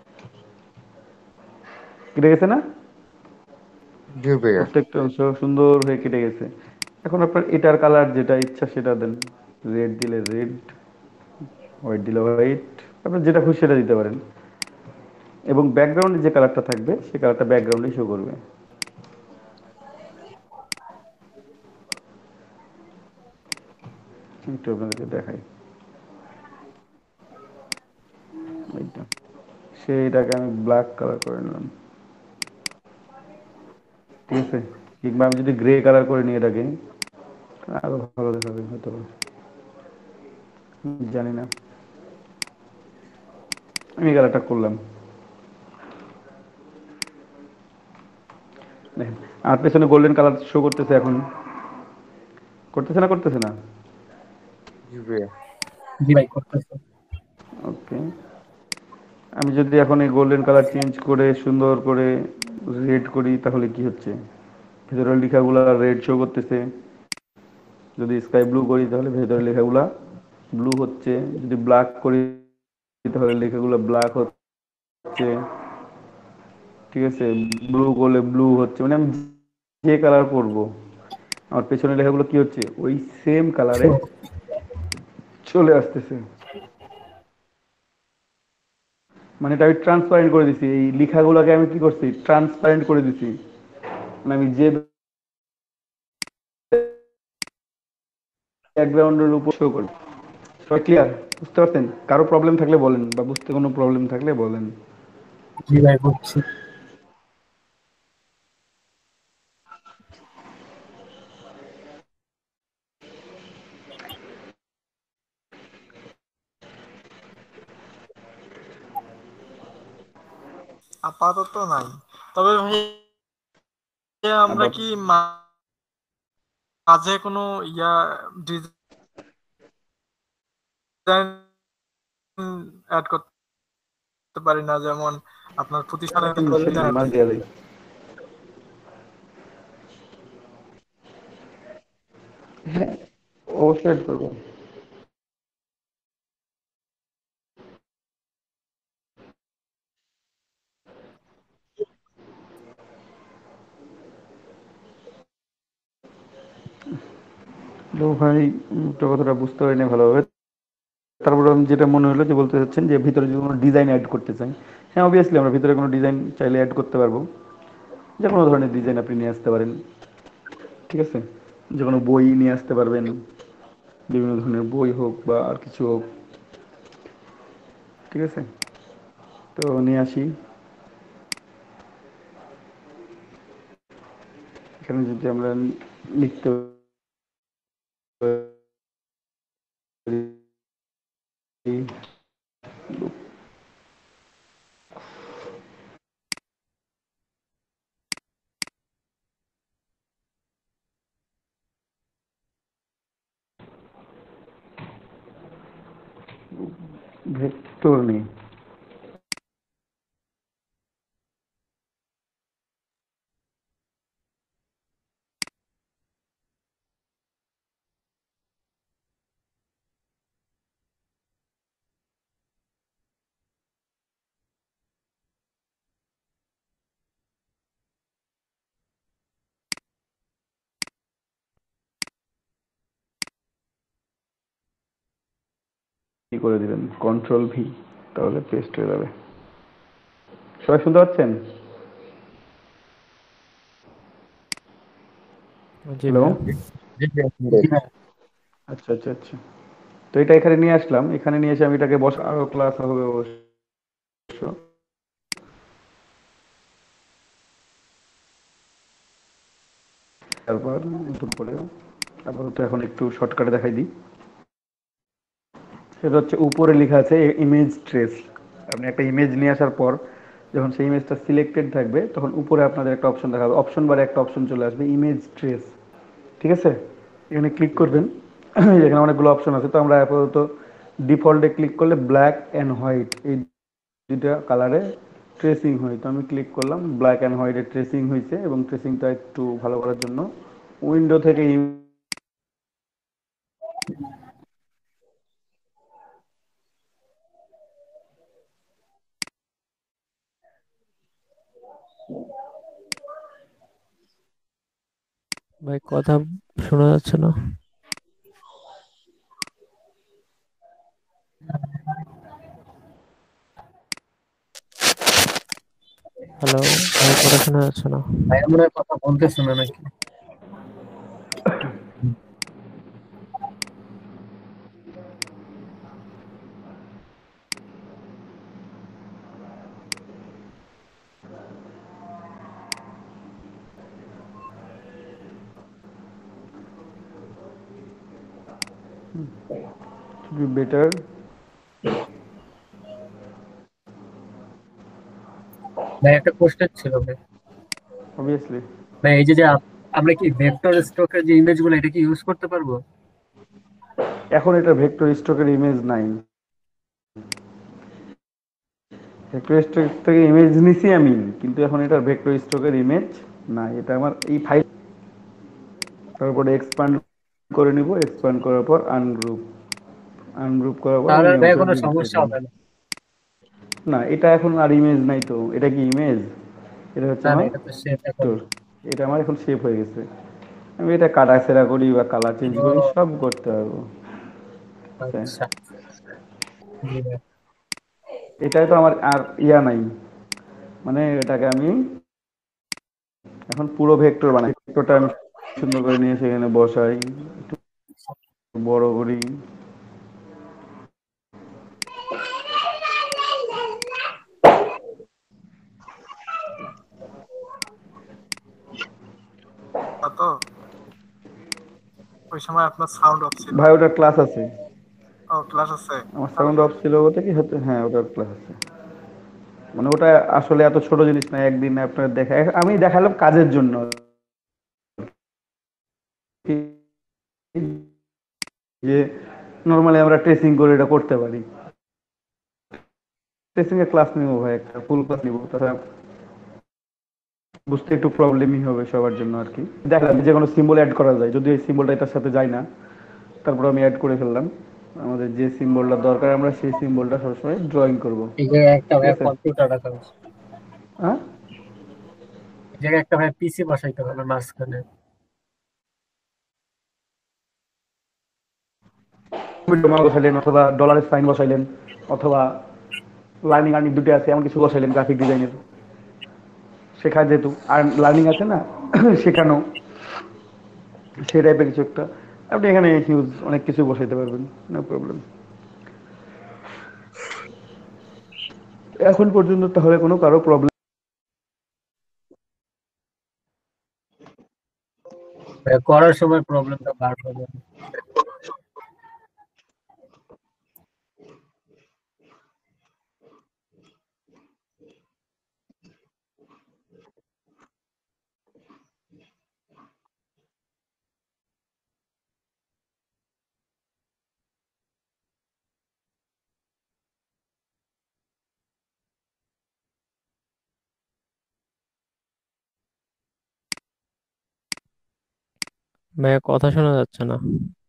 কেটে গেছে না? জি ভাইয়া। প্রত্যেকটা অংশ সুন্দর হয়ে কেটে গেছে। এখন আপনার এটার কালার যেটা ইচ্ছা সেটা দেন, রেড দিলে রেড, হোয়াইট দিলে হোয়াইট, আপনার যেটা খুশি সেটা দিতে পারেন। এবং ব্যাকগ্রাউন্ডে যে কালারটা থাকবে সেই কালারটা ব্যাকগ্রাউন্ডে শো করবে। একটু আপনাদেরকে দেখাই, এইটা সেইটাকে আমি ব্ল্যাক কালার করে নিলাম। ঠিক আছে, কিংবা আমি যদি গ্রে কালার করে নিই এটাকে আরো ভালো দেখাবে হয়তো, জানি না। আমি এই কালারটা করলাম। দেখেন আর পেছনে গোল্ডেন কালার শো করতেছে এখন, করতেছে না করতেছে না? জি ভাইয়া। জি ভাই করতেছে। ওকে, আমি যদি এখন এই গোল্ডেন কালার চেঞ্জ করে সুন্দর করে রেড করি তাহলে কি হচ্ছে? ভেতরের লেখাগুলা রেড শো করতেছে। যদি স্কাই ব্লু করি তাহলে ভেতরের লেখাগুলা ব্লু হচ্ছে। যদি ব্ল্যাক করি তাহলে লেখাগুলো ব্ল্যাক হচ্ছে। ঠিক আছে, ব্লু করলে ব্লু হচ্ছে। মানে আমি যে কালার করব আমার পেছনের লেখাগুলো কি হচ্ছে ওই সেম কালারে চলে আসতেছে। মানে এটা আমি ট্রান্সপারেন্ট করে দিছি, এই লেখাগুলোকে আমি কি করছি ট্রান্সপারেন্ট করে দিছি। মানে আমি যে ব্যাকগ্রাউন্ডের উপর শো করি। সবাই ক্লিয়ার? বুঝতে পারছেন? কারো প্রবলেম থাকলে বলেন, বা বুঝতে কোনো প্রবলেম থাকলে বলেন। জি ভাই বুঝছি। আপাতত নাই, তবে ভাই আমরা আবার কি মা- মাঝে কোনো ইয়া ডিজাইন অ্যাড করতে পারি না, যেমন আপনার প্রতিষ্ঠানের ডিজাইন অ্যাড মাস থাকে। দেওয়া যায়। হ্যাঁ, অবশ্যই add করবো। তো ভাই উম, তো কথাটা বুঝতে পারিনি ভালোভাবে। তারপরে আমি যেটা মনে হলো যে বলতে চাচ্ছেন যে ভিতরে যদি কোনো ডিজাইন অ্যাড করতে চাই, হ্যাঁ অবভিয়াসলি আমরা ভিতরে কোনো ডিজাইন চাইলে অ্যাড করতে পারবো। যে কোনো ধরনের ডিজাইন আপনি নিয়ে আসতে পারেন। ঠিক আছে, যে কোনো বই নিয়ে আসতে পারবেন, বিভিন্ন ধরনের বই হোক বা আর কিছু হোক। ঠিক আছে, তো নিয়ে আসি। এখানে যদি আমরা লিখতে পারি ভেক্টর নেই, কি করে দিবেন কন্ট্রোল ভি, তাহলে পেস্ট হয়ে যাবে। সবাই শুনতে পাচ্ছেন? জি হ্যালো, ভাইয়া। জি জি ভাইয়া। ভাই। আচ্ছা আচ্ছা আচ্ছা। তো এটা এখানে নিয়ে আসলাম, এখানে নিয়ে এসে আমি এটাকে বস আরো ক্লাস হবে অবশ্য। তারপর নতুন করে আপাতত এখন একটু শর্টকাটে দেখাই দিই। সেটা হচ্ছে উপরে লেখা আছে ইমেজ ট্রেস। আপনি একটা ইমেজ নিয়ে আসার পর যখন সেই ইমেজটা সিলেক্টেড থাকবে তখন উপরে আপনাদের একটা অপশন দেখাবে, অপশন বারে একটা অপশন চলে আসবে ইমেজ ট্রেস। ঠিক আছে, এখানে ক্লিক করবেন। এখানে অনেকগুলো অপশন আছে, তো আমরা আপাতত ডিফল্টে ক্লিক করলে ব্ল্যাক অ্যান্ড হোয়াইট এই দুইটা কালারে ট্রেসিং হয়। তো আমি ক্লিক করলাম, ব্ল্যাক অ্যান্ড হোয়াইটে ট্রেসিং হয়েছে এবং ট্রেসিংটা একটু ভালো করার জন্য উইন্ডো থেকে ভাই কথা শোনা যাচ্ছে না। হ্যালো, ভাই কথা শোনা যাচ্ছে না। ভাই মনে হয় কথা বলতেছে না নাকি? বেটার। ভাই একটা কোশ্চেন ছিল ভাই। অবভিয়াসলি। ভাই এই যে যে আপ- আমরা কি ভেক্টর স্ট্রোকের যে ইমেজগুলো এটা কি ইউজ করতে পারবো? এখন এটা ভেক্টর স্ট্রোকের ইমেজ নাই, ভেক্টর স্ট্রোক থেকে ইমেজ নিছি আমি, কিন্তু এখন এটা ভেক্টর স্ট্রোকের ইমেজ না, এটা আমার এই ফাইল, তারপরে এক্সপান্ড করে নিব, এক্সপান্ড করার পর আনগ্রুপ, আনগ্রুপ করার পর তাহলে আমি আর এই ভাই অংশটা কোনো ডিলিট করে সমস্যা দিলাম। হবে না? না, এটা এখন আর ইমেজ নাই তো, এটা কি ইমেজ? এটা হচ্ছে না না, আমার এটা তো শেপ এখন। ভেক্টর, এটা আমার এখন শেপ হয়ে গেছে। আমি এটা কাটা ছেঁড়া করি বা কালার চেঞ্জ করি, ও সব করতে পারবো। আচ্ছা, জি ভাই। এটাই তো আমার আর ইয়া নাই, মানে এটাকে আমি এখন পুরো ভেক্টর বানাই, ভেক্টরটা আমি সুন্দর করে নিয়ে সেখানে বসাই, একটু বড় করি। তো ওই সময় আপনার সাউন্ড অফ ছিল। ভাই ওটার ক্লাস আছে, ও ক্লাস আছে আমার তাহলে সাউন্ড অফ ছিল বলতে কি হতে, হ্যাঁ ওটার ক্লাস আছে। মানে ওটা আসলে এত ছোট জিনিস না, একদিন আপনার দেখা, আমি দেখালাম কাজের জন্য, যে নর্মালি আমরা ট্রেসিং করে এটা করতে পারি। ট্রেসিং এর ক্লাস নিব ভাই, একটা ফুল ক্লাস নিব, তাছাড়া বুঝতে একটু প্রবলেমই হবে সবার জন্য আর কি। দেখলাম যে কোনো সিম্বল অ্যাড করা যায়, যদি এই সিম্বলটা এটার সাথে যায় না, তারপর আমি অ্যাড করে ফেললাম। আমাদের যে সিম্বলটা দরকার আমরা সেই সিম্বলটা সবসময় ড্রয়িং করব, এই জায়গায় একটা ঠিক ভাই আছে? কম্পিউটার রাখা উচিত। হ্যাঁ, এই জায়গায় একটা ভাই পিসি বসাইতে হবে মাঝখানে। বসাইলেন অথবা ডলারের সাইন বসাইলেন, অথবা লার্নিং আর্নিং দুটো আছে এমন কিছু বসাইলেন, গ্রাফিক ডিজাইনের শেখা যেহেতু, আর লার্নিং আছে না শেখানো, সেই টাইপের কিছু একটা আপনি এখানে হিউজ অনেক কিছু বসাইতে পারবেন, নো প্রবলেম। এখন পর্যন্ত তাহলে কোনো কারো প্রবলেম ভাই করার সময় প্রবলেমটা বার হবে। ভাইয়া কথা শোনা যাচ্ছে না।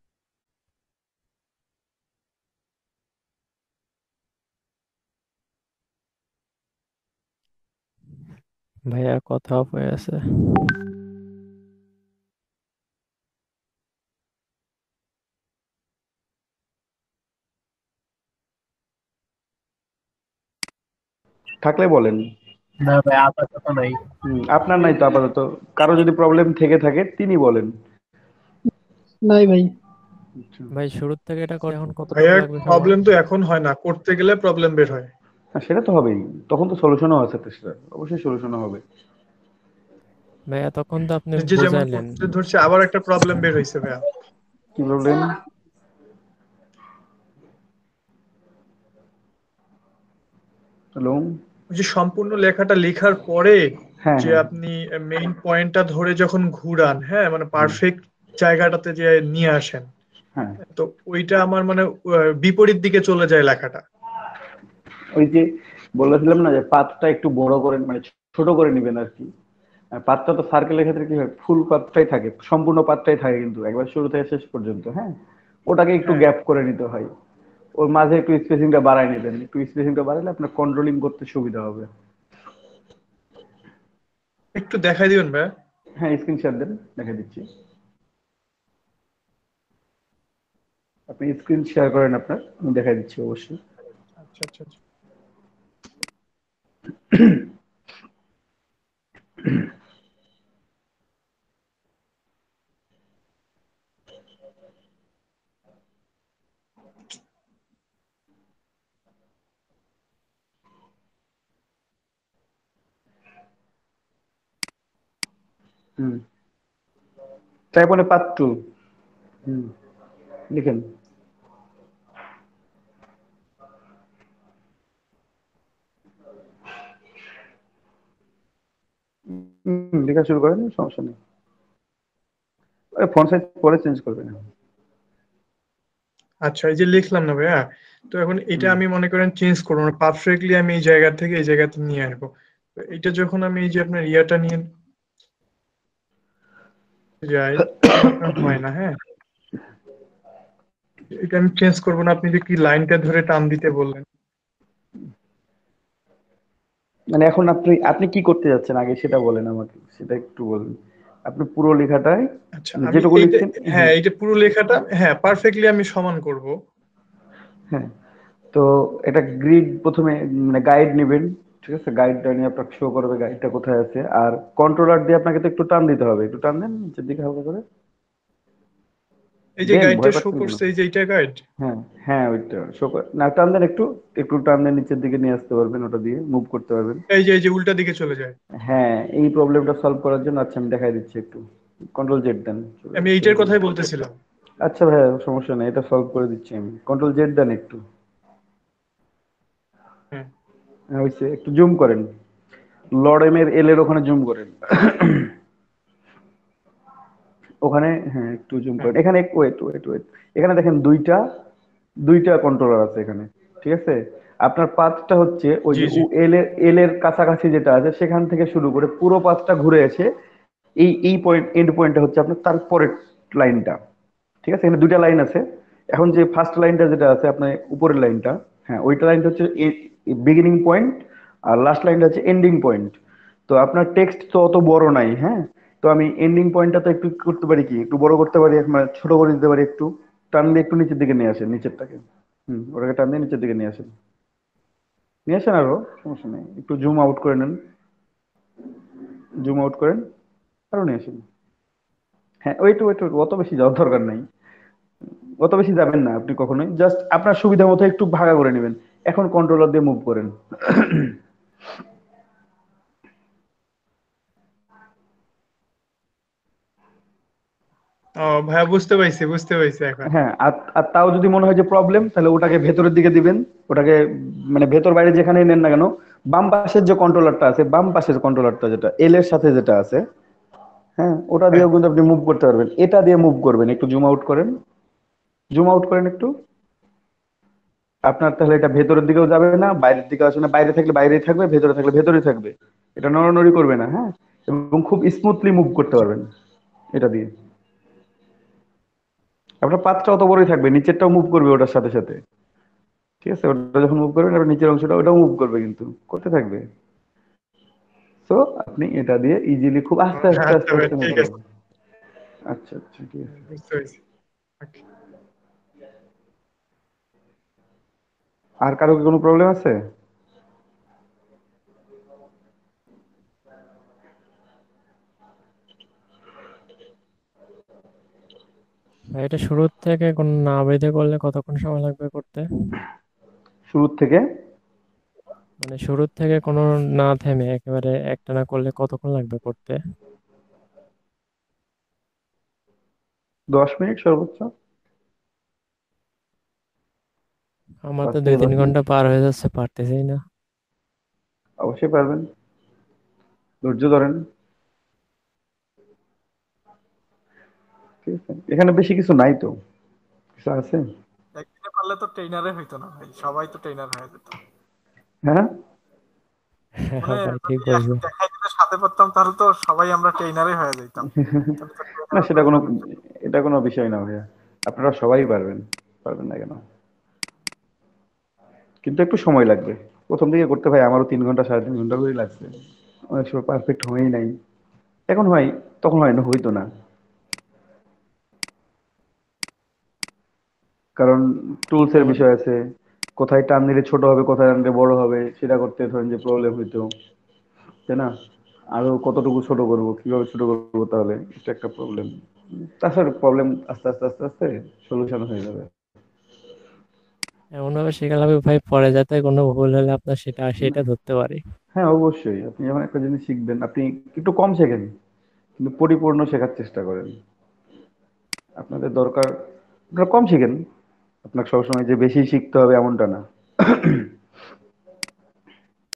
ভাইয়া কথা অফ হয়ে আছে। থাকলে বলেন। না ভাই আপাতত নাই। হুম, আপনার নাই তো আপাতত, কারো যদি প্রবলেম থেকে থাকে তিনি বলেন। নাই ভাই। আচ্ছা। ভাই শুরুর থেকে এটা করে এখন কতটুকু ভাইয়া লাগবে সময়? প্রবলেম তো এখন হয় না, করতে গেলে প্রবলেম বের হয়। হ্যাঁ, সেটা তো হবেই, তখন তো সলিউশনও আছে, তো সেটা অবশ্যই সলিউশনও হবে। ভাইয়া তখন তো আপনি যে যেমন বুঝাইলেন। করতে ধরছে আবার একটা প্রবলেম বের হয়েছে ভাইয়া। কি প্রবলেম? হ্যালো। ওই যে সম্পূর্ণ লেখাটা লেখার পরে হ্যাঁ যে হ্যাঁ। আপনি মেইন পয়েন্টটা ধরে যখন ঘুরান, হ্যাঁ মানে হুম, পারফেক্ট জায়গাটাতে যে নিয়ে আসেন, হ্যাঁ, তো ওইটা আমার মানে আহ, বিপরীত দিকে চলে যায় লেখাটা। ওই যে বলেছিলাম না যে পাতটা একটু বড় করে, মানে ছোট করে নেবেন আর কি। আর পাতটা তো সার্কেলের ক্ষেত্রে কি হয়, ফুল পাতটাই থাকে, সম্পূর্ণ পাতটাই থাকে কিন্তু একবার শুরু থেকে শেষ পর্যন্ত, হ্যাঁ। ওটাকে একটু হ্যাঁ, গ্যাপ করে নিতে হয়, ওর মাঝে একটু স্পেসিংটা বাড়ায় নেবেন, একটু স্পেসিংটা বাড়ালে আপনার কন্ট্রোলিং করতে সুবিধা হবে। একটু দেখাই দিবেন ভাইয়া। হ্যাঁ, স্ক্রিনশট দেন, দেখা দিচ্ছি। আপনি স্ক্রিন শেয়ার করেন আপনার, আমি দেখা দিচ্ছি অবশ্যই। আচ্ছা আচ্ছা আচ্ছা। হুম, ট্রাইপনে পাত টু। হুম, লিখেন। লেখা শুরু করেন, সমস্যা নেই। ফন্ট সাইজ পরে চেঞ্জ করবেন। আচ্ছা, এই যে লিখলাম না ভাইয়া, তো এখন এটা হুম। আমি মনে করেন চেঞ্জ করবো না, পারফেক্টলি আমি এই জায়গা থেকে এই জায়গাতে নিয়ে আসবো। তো এটা যখন আমি এই যে আপনার ইয়াটা নিয়ে যাই, তখন আপনার হয় না। হ্যাঁ, এটা আমি চেঞ্জ করবো না, আপনি যে কি লাইনটা ধরে টান দিতে বললেন। মানে এখন আপনি আপনি কি করতে যাচ্ছেন আগে সেটা বলেন আমাকে, সেটা একটু বলেন। আপনি পুরো লেখাটাই আচ্ছা, মানে আমি যেটুকু এইটা, লিখছেন, হ্যাঁ হ্যাঁ এইটা পুরো লেখাটা হ্যাঁ পারফেক্টলি আমি সমান করব। হ্যাঁ। তো এটা গ্রিড প্রথমে মানে গাইড নেবেন, ঠিক আছে? গাইডটা নিয়ে আপনাকে শো করবে গাইডটা কোথায় আছে, আর কন্ট্রোলার দিয়ে আপনাকে তো একটু টান দিতে হবে, একটু টান দেন নিচের দিকে হালকা করে এই যে দেন, গাইডটা ভয় শো পাচ্ছেন কেন? করছে, এই যে এইটা গাইড। হ্যাঁ হ্যাঁ, ওইটা শো করে না, টান দেন একটু, একটু টান দেন নিচের দিকে নিয়ে আসতে পারবেন, ওটা দিয়ে মুভ করতে পারবেন। এই যে এই যে উল্টা দিকে চলে যায়। হ্যাঁ, এই প্রবলেমটা সলভ করার জন্য আচ্ছা আমি দেখাই দিচ্ছি একটু, কন্ট্রোল জেড দেন। আমি এইটার কথাই বলতেছিলাম। আচ্ছা ভাইয়া সমস্যা নেই, এটা সলভ করে দিচ্ছি আমি, কন্ট্রোল জেড দেন একটু। হ্যাঁ, হ্যাঁ হয়েছে, একটু জুম করেন, লর্ড এম এর এল এর ওখানে জুম করেন। ওখানে হ্যাঁ একটু জুম হ্যাঁ, করেন, এখানে ওয়েট ওয়েট ওয়েট, এখানে দেখেন দুইটা দুইটা কন্ট্রোলার আছে এখানে, ঠিক আছে? আপনার পাথটা হচ্ছে ওই জি যে জি। এল এর এল এর কাছাকাছি যেটা আছে সেখান থেকে শুরু করে পুরো পাথটা ঘুরে এসে এই এই পয়েন্ট এন্ড পয়েন্টটা হচ্ছে আপনার তারপরের লাইনটা, ঠিক আছে? এখানে দুইটা লাইন আছে। এখন যে ফার্স্ট লাইনটা যেটা আছে আপনার উপরের লাইনটা, হ্যাঁ ওইটা লাইনটা হচ্ছে বিগিনিং পয়েন্ট, আর লাস্ট লাইনটা হচ্ছে এন্ডিং পয়েন্ট। তো আপনার টেক্সট তো অত বড় নাই, হ্যাঁ? তো আমি এন্ডিং পয়েন্টটা তো একটু কি করতে পারি, কি একটু বড় করতে পারি, মানে ছোট করে দিতে পারি, একটু টান দিয়ে একটু নিচের দিকে নিয়ে আসেন, নিচেরটাকে হুম ওটাকে টান দিয়ে নিচের দিকে নিয়ে আসেন, নিয়ে আসেন আরো, সমস্যা নেই, একটু জুম আউট করে নেন, জুম আউট করেন, আরো নিয়ে আসেন। হ্যাঁ ওইটু ওইটু, অত বেশি যাওয়ার দরকার নাই, অত বেশি যাবেন না আপনি কখনোই, জাস্ট আপনার সুবিধা মতো একটু ভাগা করে নেবেন। এখন কন্ট্রোলার দিয়ে মুভ করেন। ও ভাইয়া, বুঝতে পারছি বুঝতে পারছি এখন। হ্যাঁ, আর আর তাও যদি মনে হয় যে প্রবলেম, তাহলে ওটাকে ভেতরের দিকে দিবেন, ওটাকে মানে ভেতর বাইরে যেখানে নেন না কেন, বাম পাশের যে কন্ট্রোলারটা আছে, বাম পাশের কন্ট্রোলারটা যেটা এল এর সাথে যেটা আছে, হ্যাঁ ওটা হ্যাঁ, দিয়েও কিন্তু আপনি মুভ করতে পারবেন, এটা দিয়ে মুভ করবেন, একটু জুম আউট করেন, জুম আউট করেন একটু। আপনার তাহলে এটা ভেতরের দিকেও যাবে না, বাইরের দিকে আসবে না, বাইরে থাকলে বাইরেই থাকবে, ভেতরে থাকলে ভেতরেই থাকবে, এটা নড়ানড়ি করবে না, হ্যাঁ? এবং খুব স্মুথলি মুভ করতে জি। পারবেন এটা দিয়ে। আপনার পাতটা অত বড়ই থাকবে, নিচেরটাও মুভ করবে ওটার সাথে সাথে, ঠিক আছে? ওটা যখন মুভ করবেন আবার নিচের অংশটা ওটাও মুভ করবে, কিন্তু করতে থাকবে। তো আপনি এটা দিয়ে ইজিলি খুব আস্তে আস্তে আচ্ছা আস্তে ভাই, আস্তে মুভ ঠিক আছে। করবেন। আচ্ছা আচ্ছা ঠিক আছে। বুঝতে পারছি। Okay. আর কারো কি কোনো প্রবলেম আছে? ভাই এটা শুরুর থেকে কোন না বেঁধে করলে কতক্ষণ সময় লাগবে করতে? শুরু থেকে মানে শুরুর থেকে কোনো না থেমে একেবারে একটানা করলে কতক্ষণ লাগবে করতে? দশ মিনিট সর্বোচ্চ, আমার পাঁচ তো দুই থেকে তিন দশ মিনিট ঘন্টা পার হয়ে যাচ্ছে, পারতেছি না। অবশ্যই পারবেন, ধৈর্য ধরেন, ঠিক আছে? এখানে বেশি কিছু নাই তো, কিছু আছে? একদিনে পারলে তো ট্রেনারে হইতো না ভাই, সবাই তো ট্রেনার হয়ে যেত। হ্যাঁ মানে হ্যাঁ ভাই ঠিক যদি এক বলছো। দেখাই দিলে সাথে পারতাম তাহলে তো সবাই আমরা ট্রেনারে হয়ে যেতাম, তাহলে তো না ট্রেনারের সেটা কোনো, প্রয়োজন হতো না। এটা কোনো বিষয় না ভাইয়া, আপনারা সবাই পারবেন, পারবেন না কেন? কিন্তু একটু সময় লাগবে প্রথম দিকে করতে, ভাই আমারও তিন ঘন্টা সাড়ে তিন ঘন্টা করে লাগছে, অনেক সময় পারফেক্ট হয়ই নাই, এখন হয়, তখন হয় না, হইতো না, কারণ টুলস এর যেমন বিষয় আছে, কোথায় টান দিলে ছোট হবে, কোথায় টান দিলে বড় হবে, সেটা করতে ধরেন যে প্রবলেম হইতো, তাই না? আরো কতটুকু ছোট করব, কিভাবে ছোট করবো, তাহলে এটা একটা প্রবলেম। তাছাড়া প্রবলেম আস্তে আস্তে আস্তে আস্তে সলিউশন হয়ে যাবে। এমন ভাবে শেখালে হবে ভাই, পরে যাতে কোনো ভুল হলে আপনার সেটা সেটা ধরতে পারি। হ্যাঁ অবশ্যই, আপনি যখন একটা জিনিস শিখবেন আপনি একটু কম শেখেন, কিন্তু পরিপূর্ণ শেখার চেষ্টা করেন। আপনাদের দরকার আপনারা কম শিখেন, আপনাকে সবসময় যে বেশি শিখতে হবে এমনটা না।